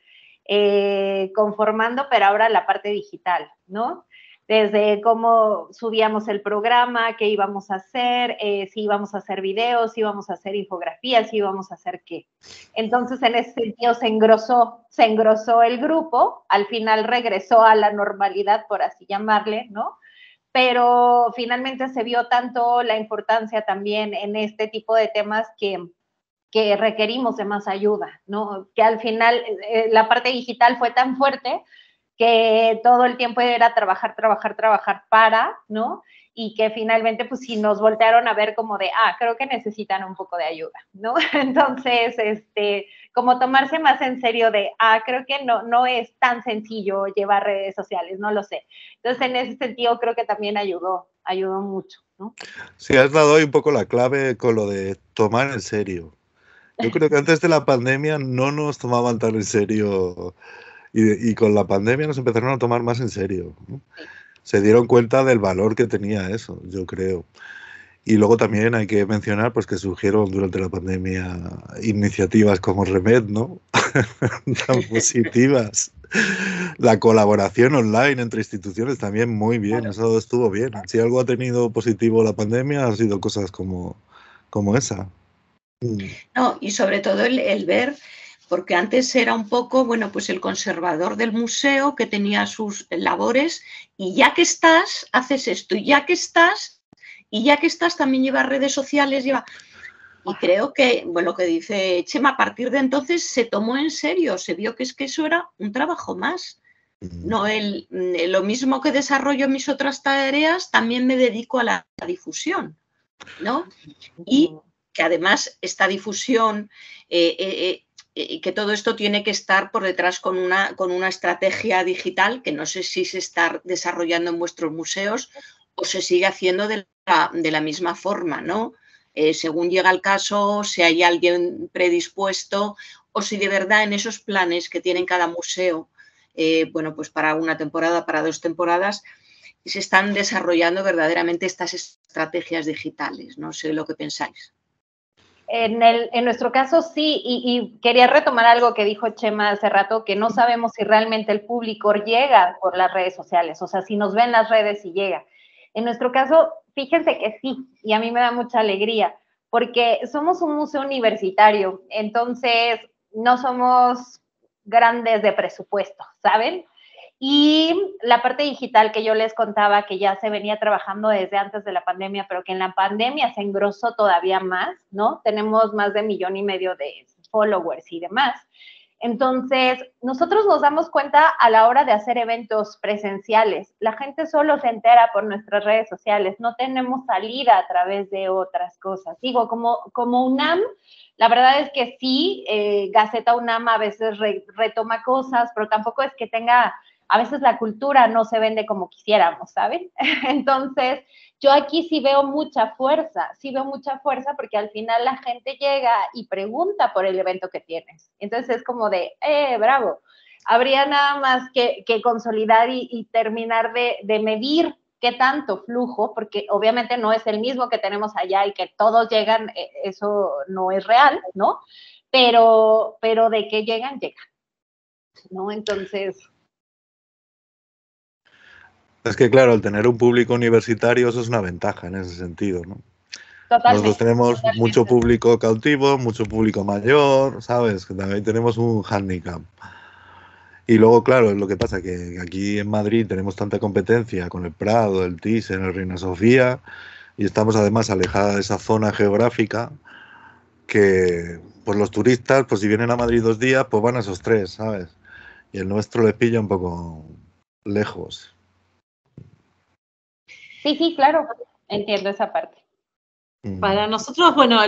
S5: conformando, pero ahora la parte digital, ¿no? Desde cómo subíamos el programa, qué íbamos a hacer, si íbamos a hacer videos, si íbamos a hacer infografías, si íbamos a hacer qué. Entonces, en ese sentido, se engrosó el grupo, al final regresó a la normalidad, por así llamarle, ¿no? Pero finalmente se vio tanto la importancia también en este tipo de temas que requerimos de más ayuda, ¿no? Que al final la parte digital fue tan fuerte que todo el tiempo era trabajar para, ¿no? Y que finalmente, pues sí, nos voltearon a ver como de, creo que necesitan un poco de ayuda, ¿no? Entonces, como tomarse más en serio de, creo que no es tan sencillo llevar redes sociales, no lo sé. Entonces, en ese sentido, creo que también ayudó mucho, ¿no?
S6: Sí, has dado hoy un poco la clave con lo de tomar en serio. Yo creo que antes de la pandemia no nos tomaban tan en serio. Y con la pandemia nos empezaron a tomar más en serio, ¿no?
S5: Sí.
S6: Se dieron cuenta del valor que tenía eso, yo creo. Y luego también hay que mencionar pues, que surgieron durante la pandemia iniciativas como Remed, ¿no? Tan positivas. La colaboración online entre instituciones también muy bien, claro. Eso estuvo bien. Si algo ha tenido positivo la pandemia, han sido cosas como esa.
S3: No, y sobre todo el ver, porque antes era un poco, bueno, pues el conservador del museo que tenía sus labores y ya que estás, haces esto, y ya que estás también lleva redes sociales, y creo que, bueno, lo que dice Chema, a partir de entonces se tomó en serio, se vio que eso era un trabajo más. No, lo mismo que desarrollo mis otras tareas, también me dedico a la difusión, ¿no? Y que además esta difusión, que todo esto tiene que estar por detrás con una estrategia digital que no sé si se está desarrollando en vuestros museos o se sigue haciendo de la misma forma, ¿no? Según llega el caso, si hay alguien predispuesto o si de verdad en esos planes que tienen cada museo, bueno, pues para una temporada, para 2 temporadas, se están desarrollando verdaderamente estas estrategias digitales. No sé lo que pensáis.
S5: En nuestro caso sí, y quería retomar algo que dijo Chema hace rato, que no sabemos si realmente el público llega por las redes sociales, o sea, si nos ven las redes y llega. En nuestro caso, fíjense que sí, y a mí me da mucha alegría, porque somos un museo universitario, entonces no somos grandes de presupuesto, ¿saben? Y la parte digital que yo les contaba que ya se venía trabajando desde antes de la pandemia, pero que en la pandemia se engrosó todavía más, ¿no? Tenemos más de 1,5 millones de followers y demás. Entonces, nosotros nos damos cuenta a la hora de hacer eventos presenciales. La gente solo se entera por nuestras redes sociales. No tenemos salida a través de otras cosas. Digo, como UNAM, la verdad es que sí, Gaceta UNAM a veces retoma cosas, pero tampoco es que tenga... A veces la cultura no se vende como quisiéramos, ¿saben? Entonces, yo aquí sí veo mucha fuerza porque al final la gente llega y pregunta por el evento que tienes. Entonces es como de, bravo. Habría nada más que consolidar y terminar de medir qué tanto flujo, porque obviamente no es el mismo que tenemos allá y que todos llegan, eso no es real, ¿no? Pero de que llegan, ¿no? Entonces...
S6: Es que claro, el tener un público universitario, eso es una ventaja en ese sentido, ¿no?
S5: Totalmente.
S6: Nosotros tenemos mucho público cautivo, mucho público mayor, ¿sabes? Que también tenemos un hándicap. Y luego, claro, es lo que pasa, que aquí en Madrid tenemos tanta competencia con el Prado, el Thyssen, el Reina Sofía, y estamos además alejados de esa zona geográfica que, pues los turistas, pues si vienen a Madrid 2 días, pues van a esos 3, ¿sabes? Y el nuestro les pilla un poco lejos.
S5: Sí, claro, entiendo esa parte.
S4: Para nosotros, bueno,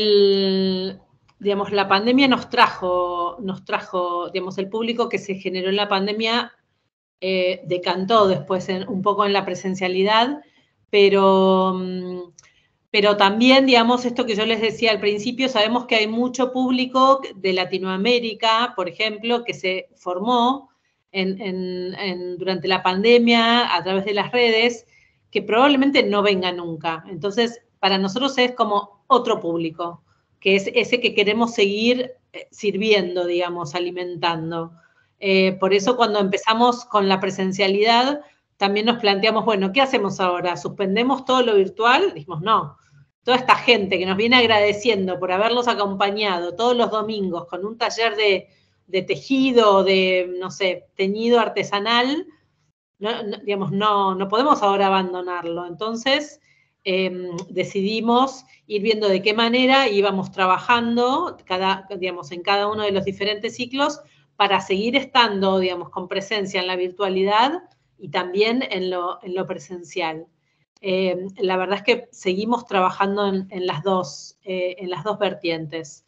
S4: digamos, la pandemia nos trajo, digamos, el público que se generó en la pandemia decantó después un poco en la presencialidad, pero también, digamos, esto que yo les decía al principio, sabemos que hay mucho público de Latinoamérica, por ejemplo, que se formó durante la pandemia a través de las redes, que probablemente no venga nunca. Entonces, para nosotros es como otro público, que es ese que queremos seguir sirviendo, digamos, alimentando. Por eso cuando empezamos con la presencialidad, también nos planteamos, bueno, ¿qué hacemos ahora? ¿Suspendemos todo lo virtual? Dijimos, no. Toda esta gente que nos viene agradeciendo por haberlos acompañado todos los domingos con un taller de tejido, de, no sé, teñido artesanal, digamos, no podemos ahora abandonarlo. Entonces, decidimos ir viendo de qué manera íbamos trabajando digamos, en cada uno de los diferentes ciclos para seguir estando, digamos, con presencia en la virtualidad y también en lo presencial. La verdad es que seguimos trabajando en las dos vertientes.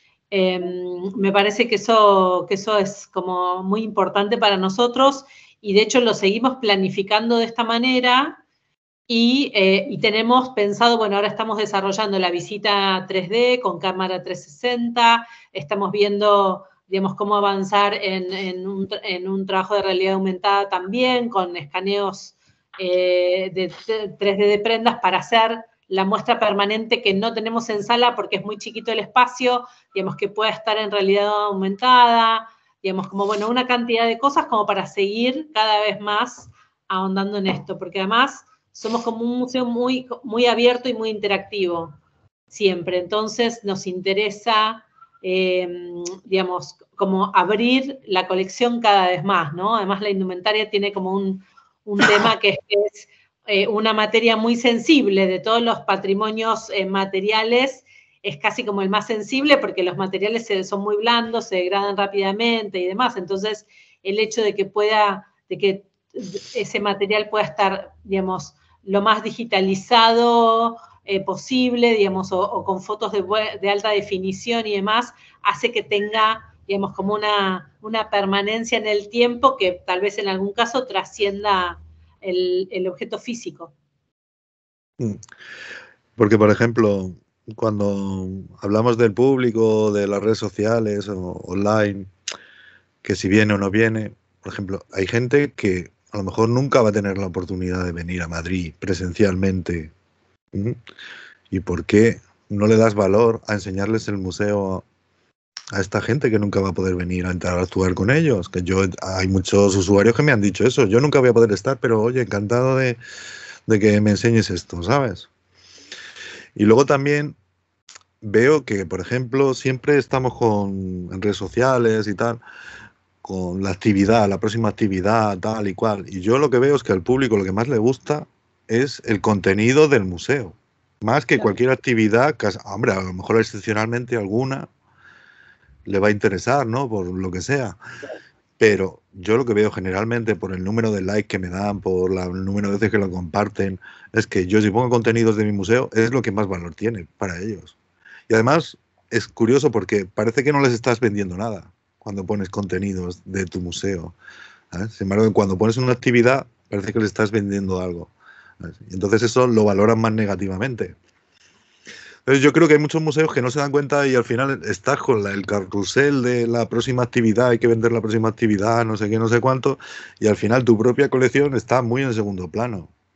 S4: Me parece que eso es como muy importante para nosotros y de hecho lo seguimos planificando de esta manera. Y tenemos pensado, bueno, ahora estamos desarrollando la visita 3D con cámara 360, estamos viendo, digamos, cómo avanzar en un trabajo de realidad aumentada también, con escaneos de 3D de prendas para hacer la muestra permanente que no tenemos en sala porque es muy chiquito el espacio, digamos, que pueda estar en realidad aumentada, digamos, como, bueno, una cantidad de cosas como para seguir cada vez más ahondando en esto, porque además somos como un museo muy, muy abierto y muy interactivo, siempre. Entonces nos interesa, digamos, como abrir la colección cada vez más, ¿no? Además la indumentaria tiene como un tema que es una materia muy sensible de todos los patrimonios materiales, es casi como el más sensible porque los materiales son muy blandos, se degradan rápidamente y demás. Entonces el hecho de que ese material pueda estar, digamos, lo más digitalizado posible, digamos, o con fotos de alta definición y demás, hace que tenga, digamos, como una permanencia en el tiempo que tal vez en algún caso trascienda el objeto físico.
S6: Porque, por ejemplo, cuando hablamos del público, de las redes sociales o online, que si viene o no viene, por ejemplo, hay gente que a lo mejor nunca va a tener la oportunidad de venir a Madrid presencialmente. ¿Y por qué no le das valor a enseñarles el museo a esta gente que nunca va a poder venir a interactuar con ellos? Que hay muchos usuarios que me han dicho eso. Yo nunca voy a poder estar, pero oye, encantado de que me enseñes esto, ¿sabes? Y luego también veo que, por ejemplo, siempre estamos en redes sociales y tal, con la actividad, la próxima actividad, tal y cual. Y yo lo que veo es que al público lo que más le gusta es el contenido del museo. Más que cualquier actividad, que, hombre, a lo mejor excepcionalmente alguna le va a interesar, ¿no? Por lo que sea. Pero yo lo que veo generalmente por el número de likes que me dan, por el número de veces que lo comparten, es que yo si pongo contenidos de mi museo es lo que más valor tiene para ellos. Y además es curioso porque parece que no les estás vendiendo nada cuando pones contenidos de tu museo. ¿Sabes? Sin embargo, cuando pones una actividad parece que le estás vendiendo algo. ¿Sabes? Y entonces eso lo valoran más negativamente. Entonces yo creo que hay muchos museos que no se dan cuenta y al final estás con el carrusel de la próxima actividad, hay que vender la próxima actividad, no sé qué, no sé cuánto, y al final tu propia colección está muy en segundo plano.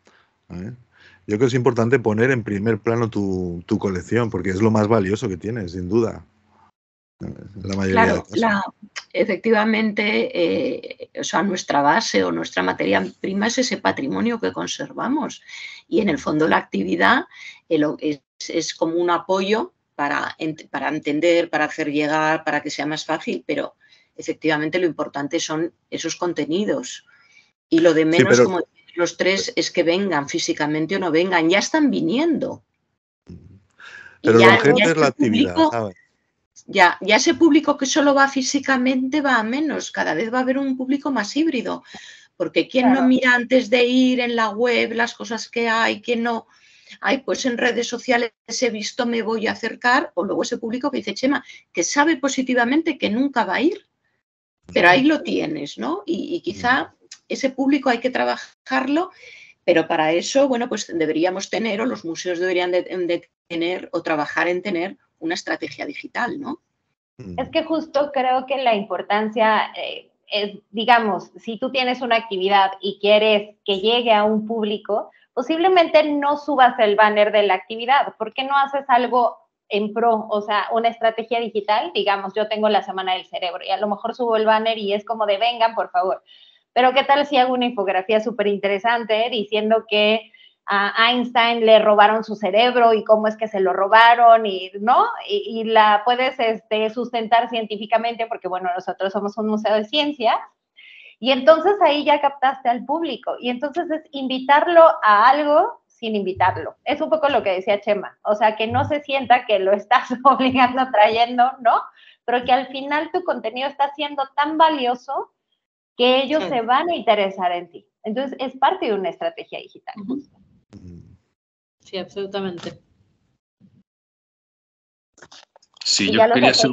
S6: ¿eh? Yo creo que es importante poner en primer plano tu colección, porque es lo más valioso que tienes, sin duda. La mayoría de casos.
S3: Efectivamente, o sea, nuestra base o nuestra materia prima es ese patrimonio que conservamos. Y en el fondo la actividad es como un apoyo para entender, para hacer llegar, para que sea más fácil, pero efectivamente lo importante son esos contenidos. Y lo de menos, como los tres, es que vengan físicamente o no vengan, ya están viniendo.
S6: Pero lo urgente es la actividad, ¿sabes?
S3: Ya ese público que solo va físicamente va a menos, cada vez va a haber un público más híbrido, porque ¿quién no mira antes de ir en la web las cosas que hay? ¿Quién no? Ay, pues en redes sociales he visto, me voy a acercar, o luego ese público que dice, Chema, que sabe positivamente que nunca va a ir, pero ahí lo tienes, ¿no? Y quizá ese público hay que trabajarlo, pero para eso, bueno, pues deberíamos tener, o los museos deberían de tener, o trabajar en tener una estrategia digital, ¿no?
S5: Es que justo creo que la importancia es, digamos, si tú tienes una actividad y quieres que llegue a un público, posiblemente no subas el banner de la actividad. ¿Por qué no haces algo en pro? O sea, una estrategia digital, digamos, yo tengo la Semana del Cerebro y a lo mejor subo el banner y es como de vengan, por favor. Pero ¿qué tal si hago una infografía súper interesante diciendo que a Einstein le robaron su cerebro y cómo es que se lo robaron, y, ¿no? Y la puedes sustentar científicamente porque, bueno, nosotros somos un museo de ciencias, y entonces ahí ya captaste al público, y entonces es invitarlo a algo sin invitarlo. Es un poco lo que decía Chema, o sea, que no se sienta que lo estás obligando, trayendo, ¿no? Pero que al final tu contenido está siendo tan valioso que ellos se van a interesar en ti. Entonces, es parte de una estrategia digital.
S4: Sí, absolutamente.
S2: Sí, yo quería hacer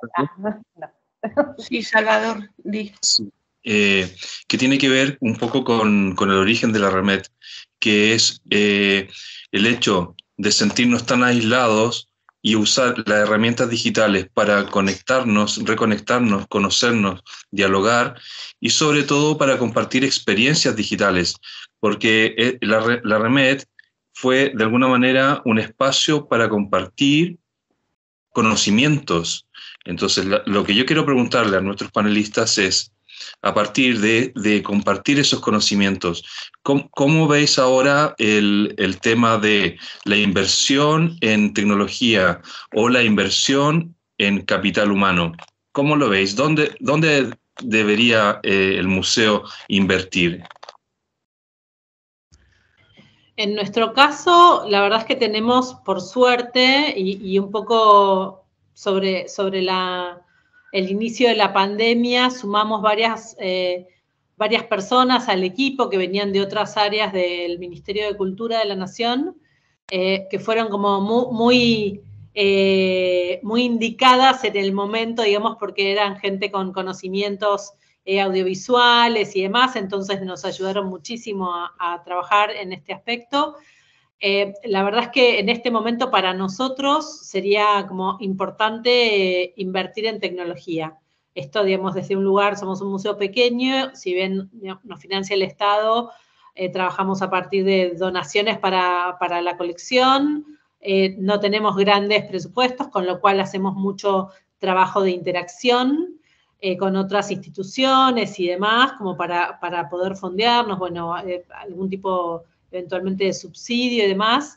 S3: Sí, Salvador, di.
S2: Sí. Que tiene que ver un poco con el origen de la REMED, que es el hecho de sentirnos tan aislados y usar las herramientas digitales para conectarnos, reconectarnos, conocernos, dialogar y sobre todo para compartir experiencias digitales, porque la REMED fue de alguna manera un espacio para compartir conocimientos. Entonces, lo que yo quiero preguntarle a nuestros panelistas es, a partir de compartir esos conocimientos, ¿cómo veis ahora el tema de la inversión en tecnología o la inversión en capital humano? ¿Cómo lo veis? ¿Dónde debería el museo invertir?
S4: En nuestro caso, la verdad es que tenemos, por suerte, y un poco sobre el inicio de la pandemia, sumamos varias personas al equipo que venían de otras áreas del Ministerio de Cultura de la Nación, que fueron como muy indicadas en el momento, digamos, porque eran gente con conocimientos audiovisuales y demás, entonces nos ayudaron muchísimo a trabajar en este aspecto. La verdad es que en este momento para nosotros sería como importante invertir en tecnología. Esto, digamos, desde un lugar, somos un museo pequeño, si bien nos financia el Estado, trabajamos a partir de donaciones para la colección, no tenemos grandes presupuestos, con lo cual hacemos mucho trabajo de interacción con otras instituciones y demás, como para poder fondearnos, bueno, algún tipo eventualmente de subsidio y demás,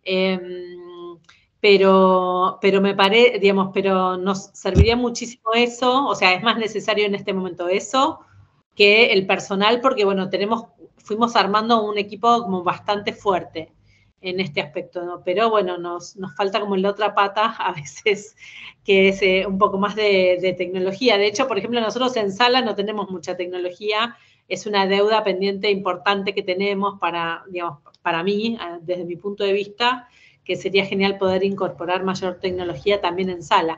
S4: pero me parece, digamos, pero nos serviría muchísimo eso, o sea, es más necesario en este momento eso que el personal, porque, bueno, fuimos armando un equipo como bastante fuerte en este aspecto, ¿no? Pero bueno, nos falta como en la otra pata a veces, que es un poco más de tecnología. De hecho, por ejemplo, nosotros en Sala no tenemos mucha tecnología, es una deuda pendiente importante que tenemos digamos, para mí, desde mi punto de vista, que sería genial poder incorporar mayor tecnología también en Sala.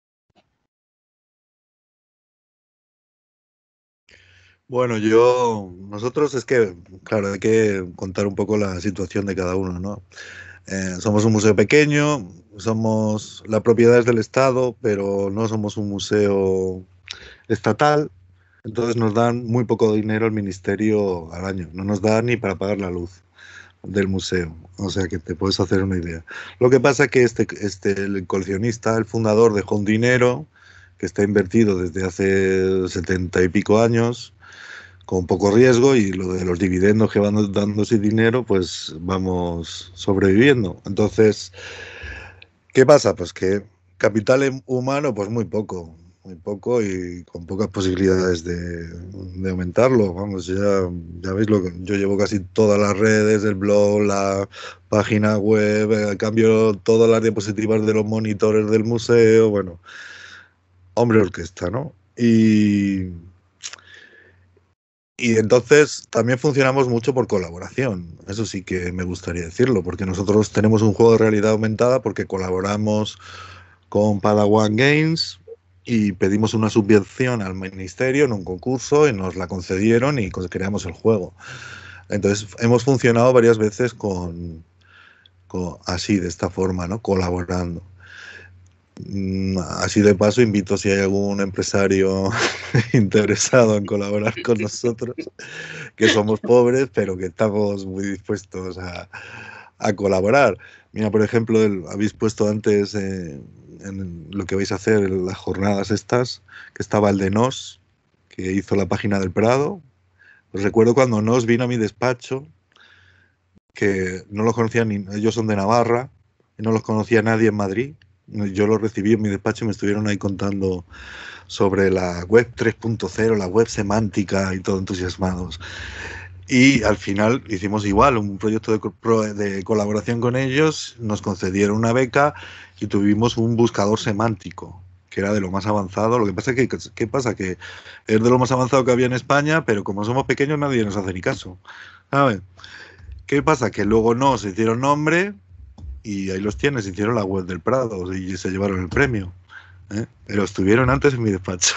S6: Bueno, nosotros es que, claro, hay que contar un poco la situación de cada uno, ¿no? Somos un museo pequeño, somos la propiedad es del Estado, pero no somos un museo estatal, entonces nos dan muy poco dinero al ministerio al año, no nos da ni para pagar la luz. del museo, o sea que te puedes hacer una idea. Lo que pasa es que el coleccionista, el fundador, dejó un dinero que está invertido desde hace 70 y pico años, con poco riesgo, y lo de los dividendos que van dando ese dinero, pues vamos sobreviviendo. Entonces, ¿qué pasa? Pues que capital humano, pues muy poco y con pocas posibilidades de aumentarlo. Vamos, ya veis, yo llevo casi todas las redes, el blog, la página web, cambio todas las diapositivas de los monitores del museo, bueno, hombre orquesta, ¿no? Y entonces también funcionamos mucho por colaboración, eso sí que me gustaría decirlo, porque nosotros tenemos un juego de realidad aumentada porque colaboramos con Padawan Games y pedimos una subvención al ministerio en un concurso y nos la concedieron y creamos el juego. Entonces hemos funcionado varias veces así, de esta forma, ¿no? Colaborando. Así de paso invito, si hay algún empresario interesado en colaborar con nosotros, que somos pobres pero que estamos muy dispuestos a colaborar. Mira, por ejemplo, habéis puesto antes en lo que vais a hacer en las jornadas estas, que estaba el de Nos, que hizo la página del Prado. Os recuerdo cuando Nos vino a mi despacho, que no los conocía ellos son de Navarra, y no los conocía nadie en Madrid. Yo los recibí en mi despacho y me estuvieron ahí contando sobre la web 3.0, la web semántica y todo, entusiasmados. Y al final hicimos igual un proyecto de colaboración con ellos, nos concedieron una beca y tuvimos un buscador semántico, que era de lo más avanzado. Lo que pasa es que, ¿qué pasa? Que es de lo más avanzado que había en España, pero como somos pequeños nadie nos hace ni caso, ¿sabes? ¿Qué pasa? Que luego no se hicieron nombre y ahí los tienes, hicieron la web del Prado y se llevaron el premio. Pero estuvieron antes en mi despacho.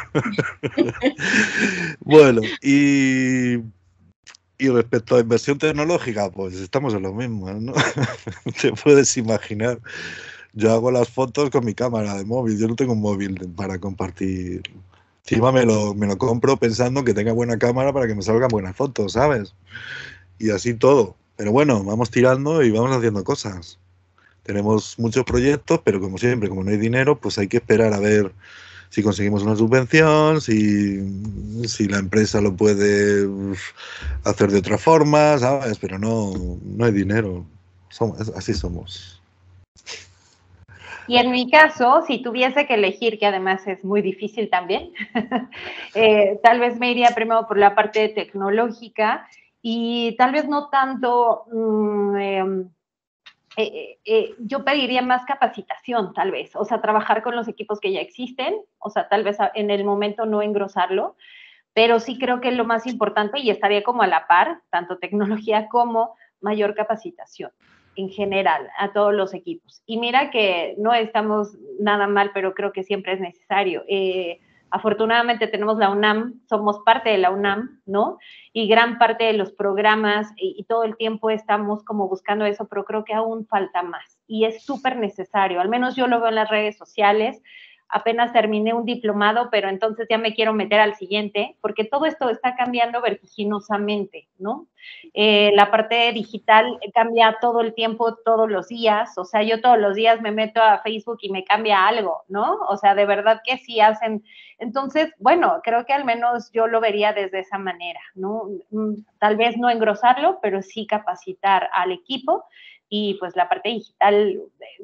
S6: Bueno, y respecto a inversión tecnológica, pues estamos en lo mismo, ¿no? Te puedes imaginar. Yo hago las fotos con mi cámara de móvil, yo no tengo un móvil para compartir. Encima me lo compro pensando que tenga buena cámara para que me salgan buenas fotos, ¿sabes? Y así todo. Pero bueno, vamos tirando y vamos haciendo cosas. Tenemos muchos proyectos, pero como siempre, como no hay dinero, pues hay que esperar a ver si conseguimos una subvención, si la empresa lo puede hacer de otra forma, ¿sabes? Pero no hay dinero. Así somos.
S5: Y en mi caso, si tuviese que elegir, que además es muy difícil también, tal vez me iría primero por la parte tecnológica y tal vez no tanto... yo pediría más capacitación, tal vez, o sea, trabajar con los equipos que ya existen, o sea, tal vez en el momento no engrosarlo, pero sí creo que es lo más importante y estaría como a la par, tanto tecnología como mayor capacitación en general a todos los equipos. Y mira que no estamos nada mal, pero creo que siempre es necesario. Afortunadamente tenemos la UNAM, somos parte de la UNAM, ¿no? Y gran parte de los programas y todo el tiempo estamos como buscando eso, pero creo que aún falta más y es súper necesario. Al menos yo lo veo en las redes sociales. Apenas terminé un diplomado, pero entonces ya me quiero meter al siguiente, porque todo esto está cambiando vertiginosamente, ¿no? La parte digital cambia todo el tiempo, todos los días, o sea, yo todos los días me meto a Facebook y me cambia algo, ¿no? O sea, de verdad que sí hacen. Entonces, bueno, creo que al menos yo lo vería desde esa manera, ¿no? Tal vez no engrosarlo, pero sí capacitar al equipo y pues la parte digital...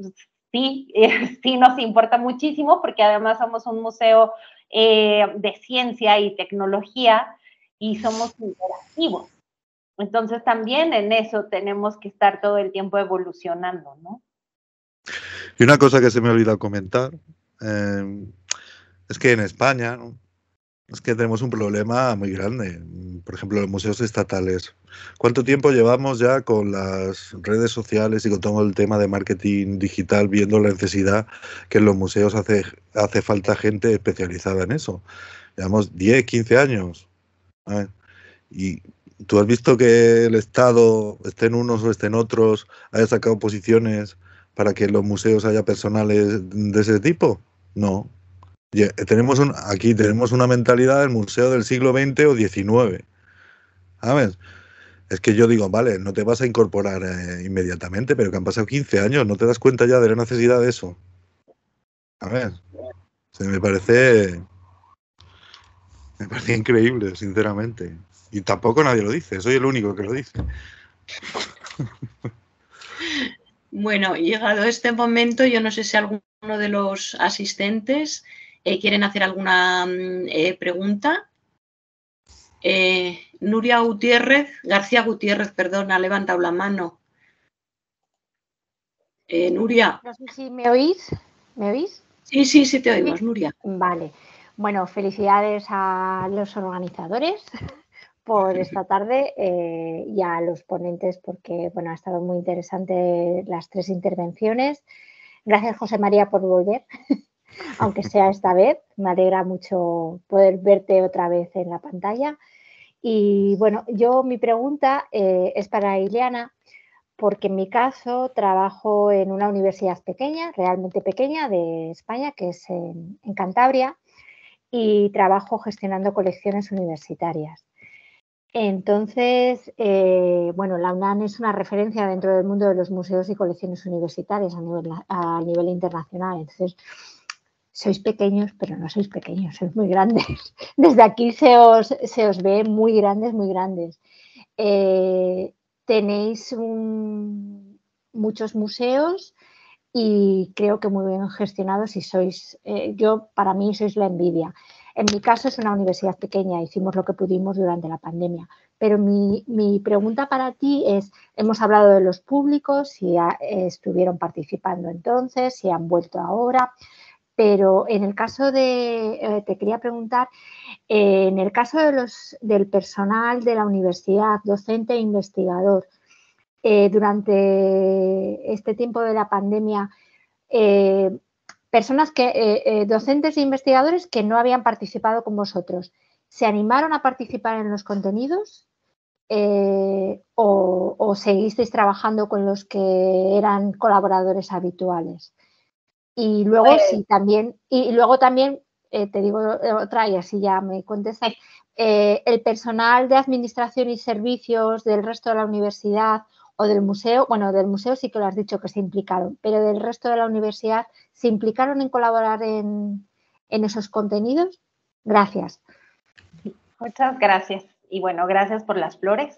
S5: sí nos importa muchísimo porque además somos un museo de ciencia y tecnología y somos interactivos. Entonces también en eso tenemos que estar todo el tiempo evolucionando, ¿no?
S6: Y una cosa que se me ha olvidado comentar es que en España, ¿no? Es que tenemos un problema muy grande. Por ejemplo, los museos estatales. ¿Cuánto tiempo llevamos ya con las redes sociales y con todo el tema de marketing digital viendo la necesidad que en los museos hace falta gente especializada en eso? Llevamos 10, 15 años. Y tú has visto que el Estado, esté en unos o esté en otros, haya sacado posiciones para que en los museos haya personales de ese tipo. No. Aquí tenemos una mentalidad del museo del siglo XX o XIX, ¿sabes? Es que yo digo, vale, no te vas a incorporar inmediatamente, pero que han pasado 15 años, ¿no te das cuenta ya de la necesidad de eso? A ver, me parece increíble, sinceramente. Y tampoco nadie lo dice, soy el único que lo dice.
S3: Bueno, llegado este momento, yo no sé si alguno de los asistentes quieren hacer alguna pregunta. Nuria Gutiérrez, García Gutiérrez, perdona, ha levantado la mano. Nuria.
S7: No sé si me oís. ¿Me oís?
S3: Sí, sí, sí te oímos,
S7: ¿Sí?
S3: Nuria.
S7: Vale. Bueno, felicidades a los organizadores por esta tarde y a los ponentes porque, bueno, ha estado muy interesante las 3 intervenciones. Gracias, José María, por volver, aunque sea esta vez. Me alegra mucho poder verte otra vez en la pantalla. Y, bueno, mi pregunta es para Ileana, porque en mi caso trabajo en una universidad pequeña, realmente pequeña, de España, que es en Cantabria, y trabajo gestionando colecciones universitarias. Entonces, bueno, la UNAM es una referencia dentro del mundo de los museos y colecciones universitarias a nivel internacional. Entonces, sois pequeños, pero no sois pequeños, sois muy grandes. Desde aquí se os ve muy grandes, muy grandes. Tenéis muchos museos y creo que muy bien gestionados y sois, para mí sois la envidia. En mi caso es una universidad pequeña, hicimos lo que pudimos durante la pandemia, pero mi pregunta para ti es, hemos hablado de los públicos, si estuvieron participando entonces, si han vuelto ahora, pero en el caso te quería preguntar, en el caso del personal de la universidad, docente e investigador, durante este tiempo de la pandemia, personas docentes e investigadores que no habían participado con vosotros, ¿se animaron a participar en los contenidos o seguisteis trabajando con los que eran colaboradores habituales? Y luego luego también te digo otra y así ya me contestas. El personal de administración y servicios del resto de la universidad o del museo, bueno, del museo sí que lo has dicho que se implicaron, pero del resto de la universidad, ¿se implicaron en colaborar en esos contenidos? Gracias.
S5: Muchas gracias. Y bueno, gracias por las flores.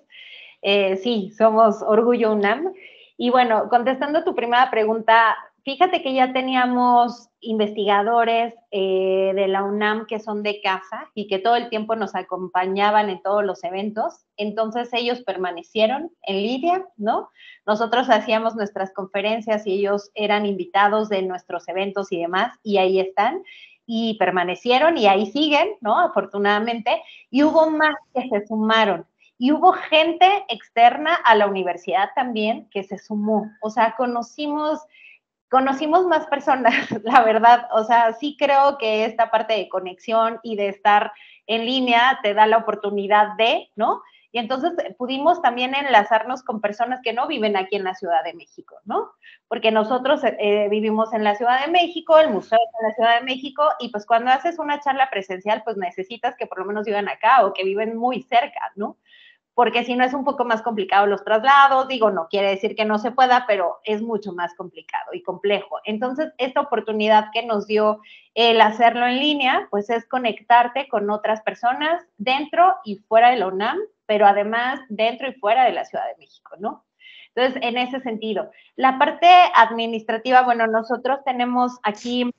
S5: Sí, somos Orgullo UNAM. Y bueno, contestando tu primera pregunta, fíjate que ya teníamos investigadores de la UNAM que son de casa y que todo el tiempo nos acompañaban en todos los eventos. Entonces ellos permanecieron en línea, ¿no? Nosotros hacíamos nuestras conferencias y ellos eran invitados de nuestros eventos y demás, y ahí están. Y permanecieron y ahí siguen, ¿no? Afortunadamente. Y hubo más que se sumaron. Y hubo gente externa a la universidad también que se sumó. O sea, conocimos más personas, la verdad. O sea, sí creo que esta parte de conexión y de estar en línea te da la oportunidad de, ¿no? Y entonces pudimos también enlazarnos con personas que no viven aquí en la Ciudad de México, ¿no? Porque nosotros vivimos en la Ciudad de México, el museo está en la Ciudad de México, y pues cuando haces una charla presencial, pues necesitas que por lo menos vivan acá o que viven muy cerca, ¿no? Porque si no es un poco más complicado los traslados, digo, no quiere decir que no se pueda, pero es mucho más complicado y complejo. Entonces, esta oportunidad que nos dio el hacerlo en línea, pues es conectarte con otras personas dentro y fuera de la UNAM, pero además dentro y fuera de la Ciudad de México, ¿no? Entonces, en ese sentido. La parte administrativa, bueno, nosotros tenemos aquí,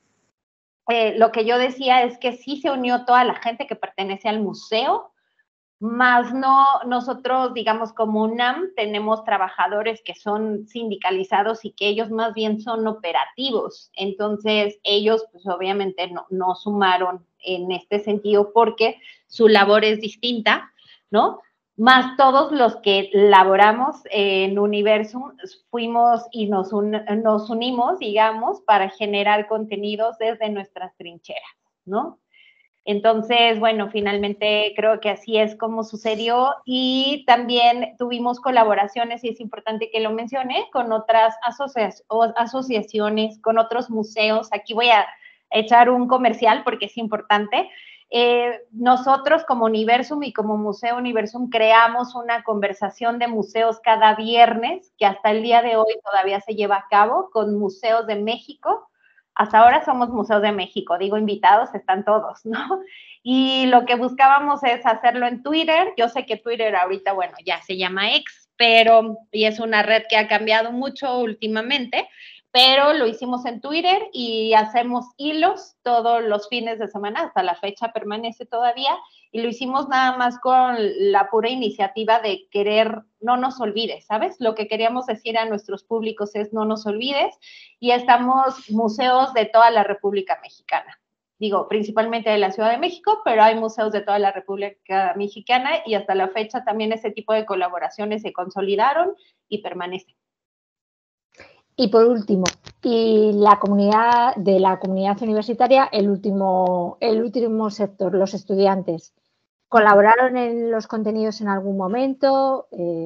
S5: lo que yo decía es que sí se unió toda la gente que pertenece al museo, más no, nosotros, digamos, como UNAM, tenemos trabajadores que son sindicalizados y que ellos más bien son operativos. Entonces, ellos, pues obviamente no sumaron en este sentido porque su labor es distinta, ¿no? Más todos los que laboramos en Universum fuimos y nos unimos, digamos, para generar contenidos desde nuestras trincheras, ¿no? Entonces, bueno, finalmente creo que así es como sucedió, y también tuvimos colaboraciones, y es importante que lo mencione, con otras asociaciones, con otros museos. Aquí voy a echar un comercial porque es importante. Nosotros como Universum y como Museo Universum creamos una conversación de museos cada viernes, que hasta el día de hoy todavía se lleva a cabo con museos de México. Hasta ahora somos museos de México, digo invitados, están todos, ¿no? Y lo que buscábamos es hacerlo en Twitter. Yo sé que Twitter ahorita, bueno, ya se llama X, y es una red que ha cambiado mucho últimamente, pero lo hicimos en Twitter y hacemos hilos todos los fines de semana, hasta la fecha permanece todavía, y lo hicimos nada más con la pura iniciativa de querer, no nos olvides, ¿sabes? Lo que queríamos decir a nuestros públicos es no nos olvides, y estamos museos de toda la República Mexicana. Digo, principalmente de la Ciudad de México, pero hay museos de toda la República Mexicana y hasta la fecha también ese tipo de colaboraciones se consolidaron y permanecen.
S7: Y por último, y la comunidad universitaria, el último sector, los estudiantes, ¿colaboraron en los contenidos en algún momento?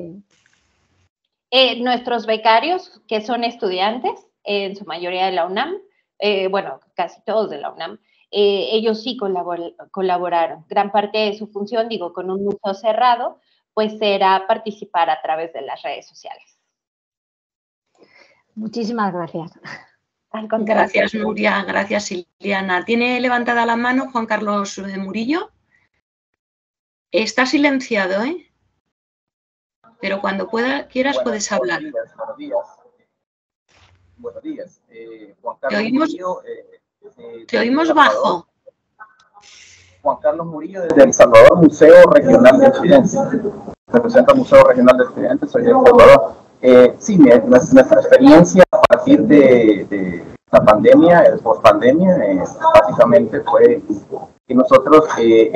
S5: Nuestros becarios, que son estudiantes, en su mayoría de la UNAM, bueno, casi todos de la UNAM, ellos sí colaboraron. Gran parte de su función, digo, con un museo cerrado, pues era participar a través de las redes sociales.
S7: Muchísimas gracias.
S3: Gracias, Nuria. Gracias, Ileana. ¿Tiene levantada la mano Juan Carlos Murillo? Está silenciado, ¿eh? Pero cuando quieras puedes hablar.
S8: Buenos días. Buenos días. Juan Carlos Murillo,
S3: te oímos bajo.
S8: Juan Carlos Murillo, desde El Salvador, Museo Regional de Estudiantes. Representa el Museo Regional de Estudiantes, soy de El Salvador. Sí, nuestra experiencia a partir de la pandemia, el post-pandemia, básicamente fue que nosotros,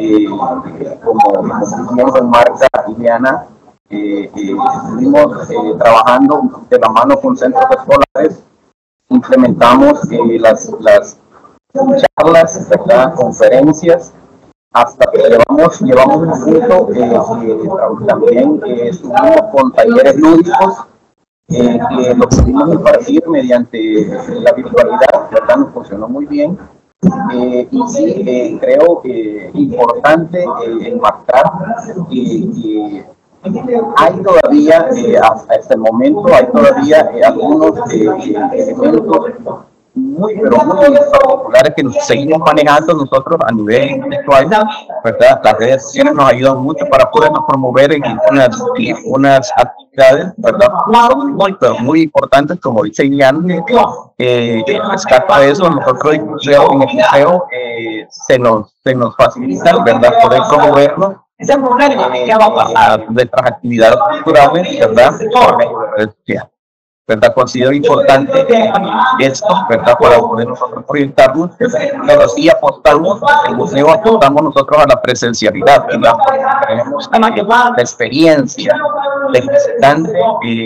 S8: como bien marca Ileana, estuvimos trabajando de la mano con centros escolares, implementamos las charlas, ¿verdad? Conferencias, hasta que llevamos un punto también estuvimos con talleres lúdicos que lo pudimos impartir mediante la virtualidad, ¿verdad? Nos funcionó muy bien. Y sí, creo que es importante enmarcar que hay todavía, hasta este momento, hay todavía algunos elementos pero muy particulares que nos seguimos manejando nosotros a nivel intelectual, ¿verdad? Las redes sociales nos ayudan mucho para podernos promover en unas actividades, ¿verdad? Muy importantes, como dice Ileana, rescata a eso. Nosotros en el museo se nos facilita, ¿verdad? Poder promoverlo nuestras actividades culturales, ¿verdad? Por medio de redes sociales. ¿Verdad? Considero importante esto, ¿verdad? Para poder nosotros proyectarnos, pero sí apostamos, el museo apostamos nosotros a la presencialidad, ¿verdad? Tenemos la experiencia del visitante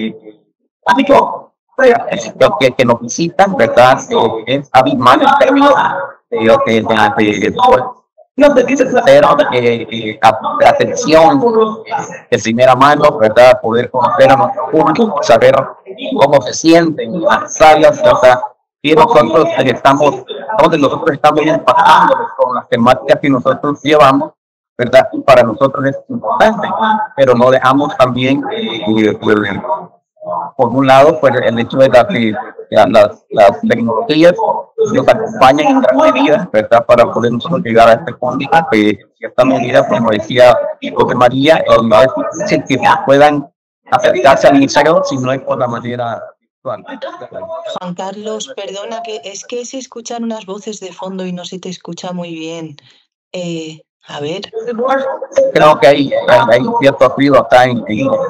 S8: que nos visitan, ¿verdad? Es abismal en términos de atención de primera mano, ¿verdad? Poder conocer a nuestro público, saber cómo se sienten en las salas, ¿verdad? Y nosotros estamos impactando con las temáticas que nosotros llevamos, ¿verdad? Y para nosotros es importante, pero no dejamos también, por un lado, pues el hecho de las tecnologías nos acompañan en gran medida, ¿verdad? Para poder nosotros llegar a este público, que en cierta medida, como decía José María, no es difícil que puedan acercarse al museo si no es por la manera virtual.
S1: Juan Carlos, perdona, que se escuchan unas voces de fondo y no se te escucha muy bien. A ver.
S8: Creo que hay cierto ruido acá en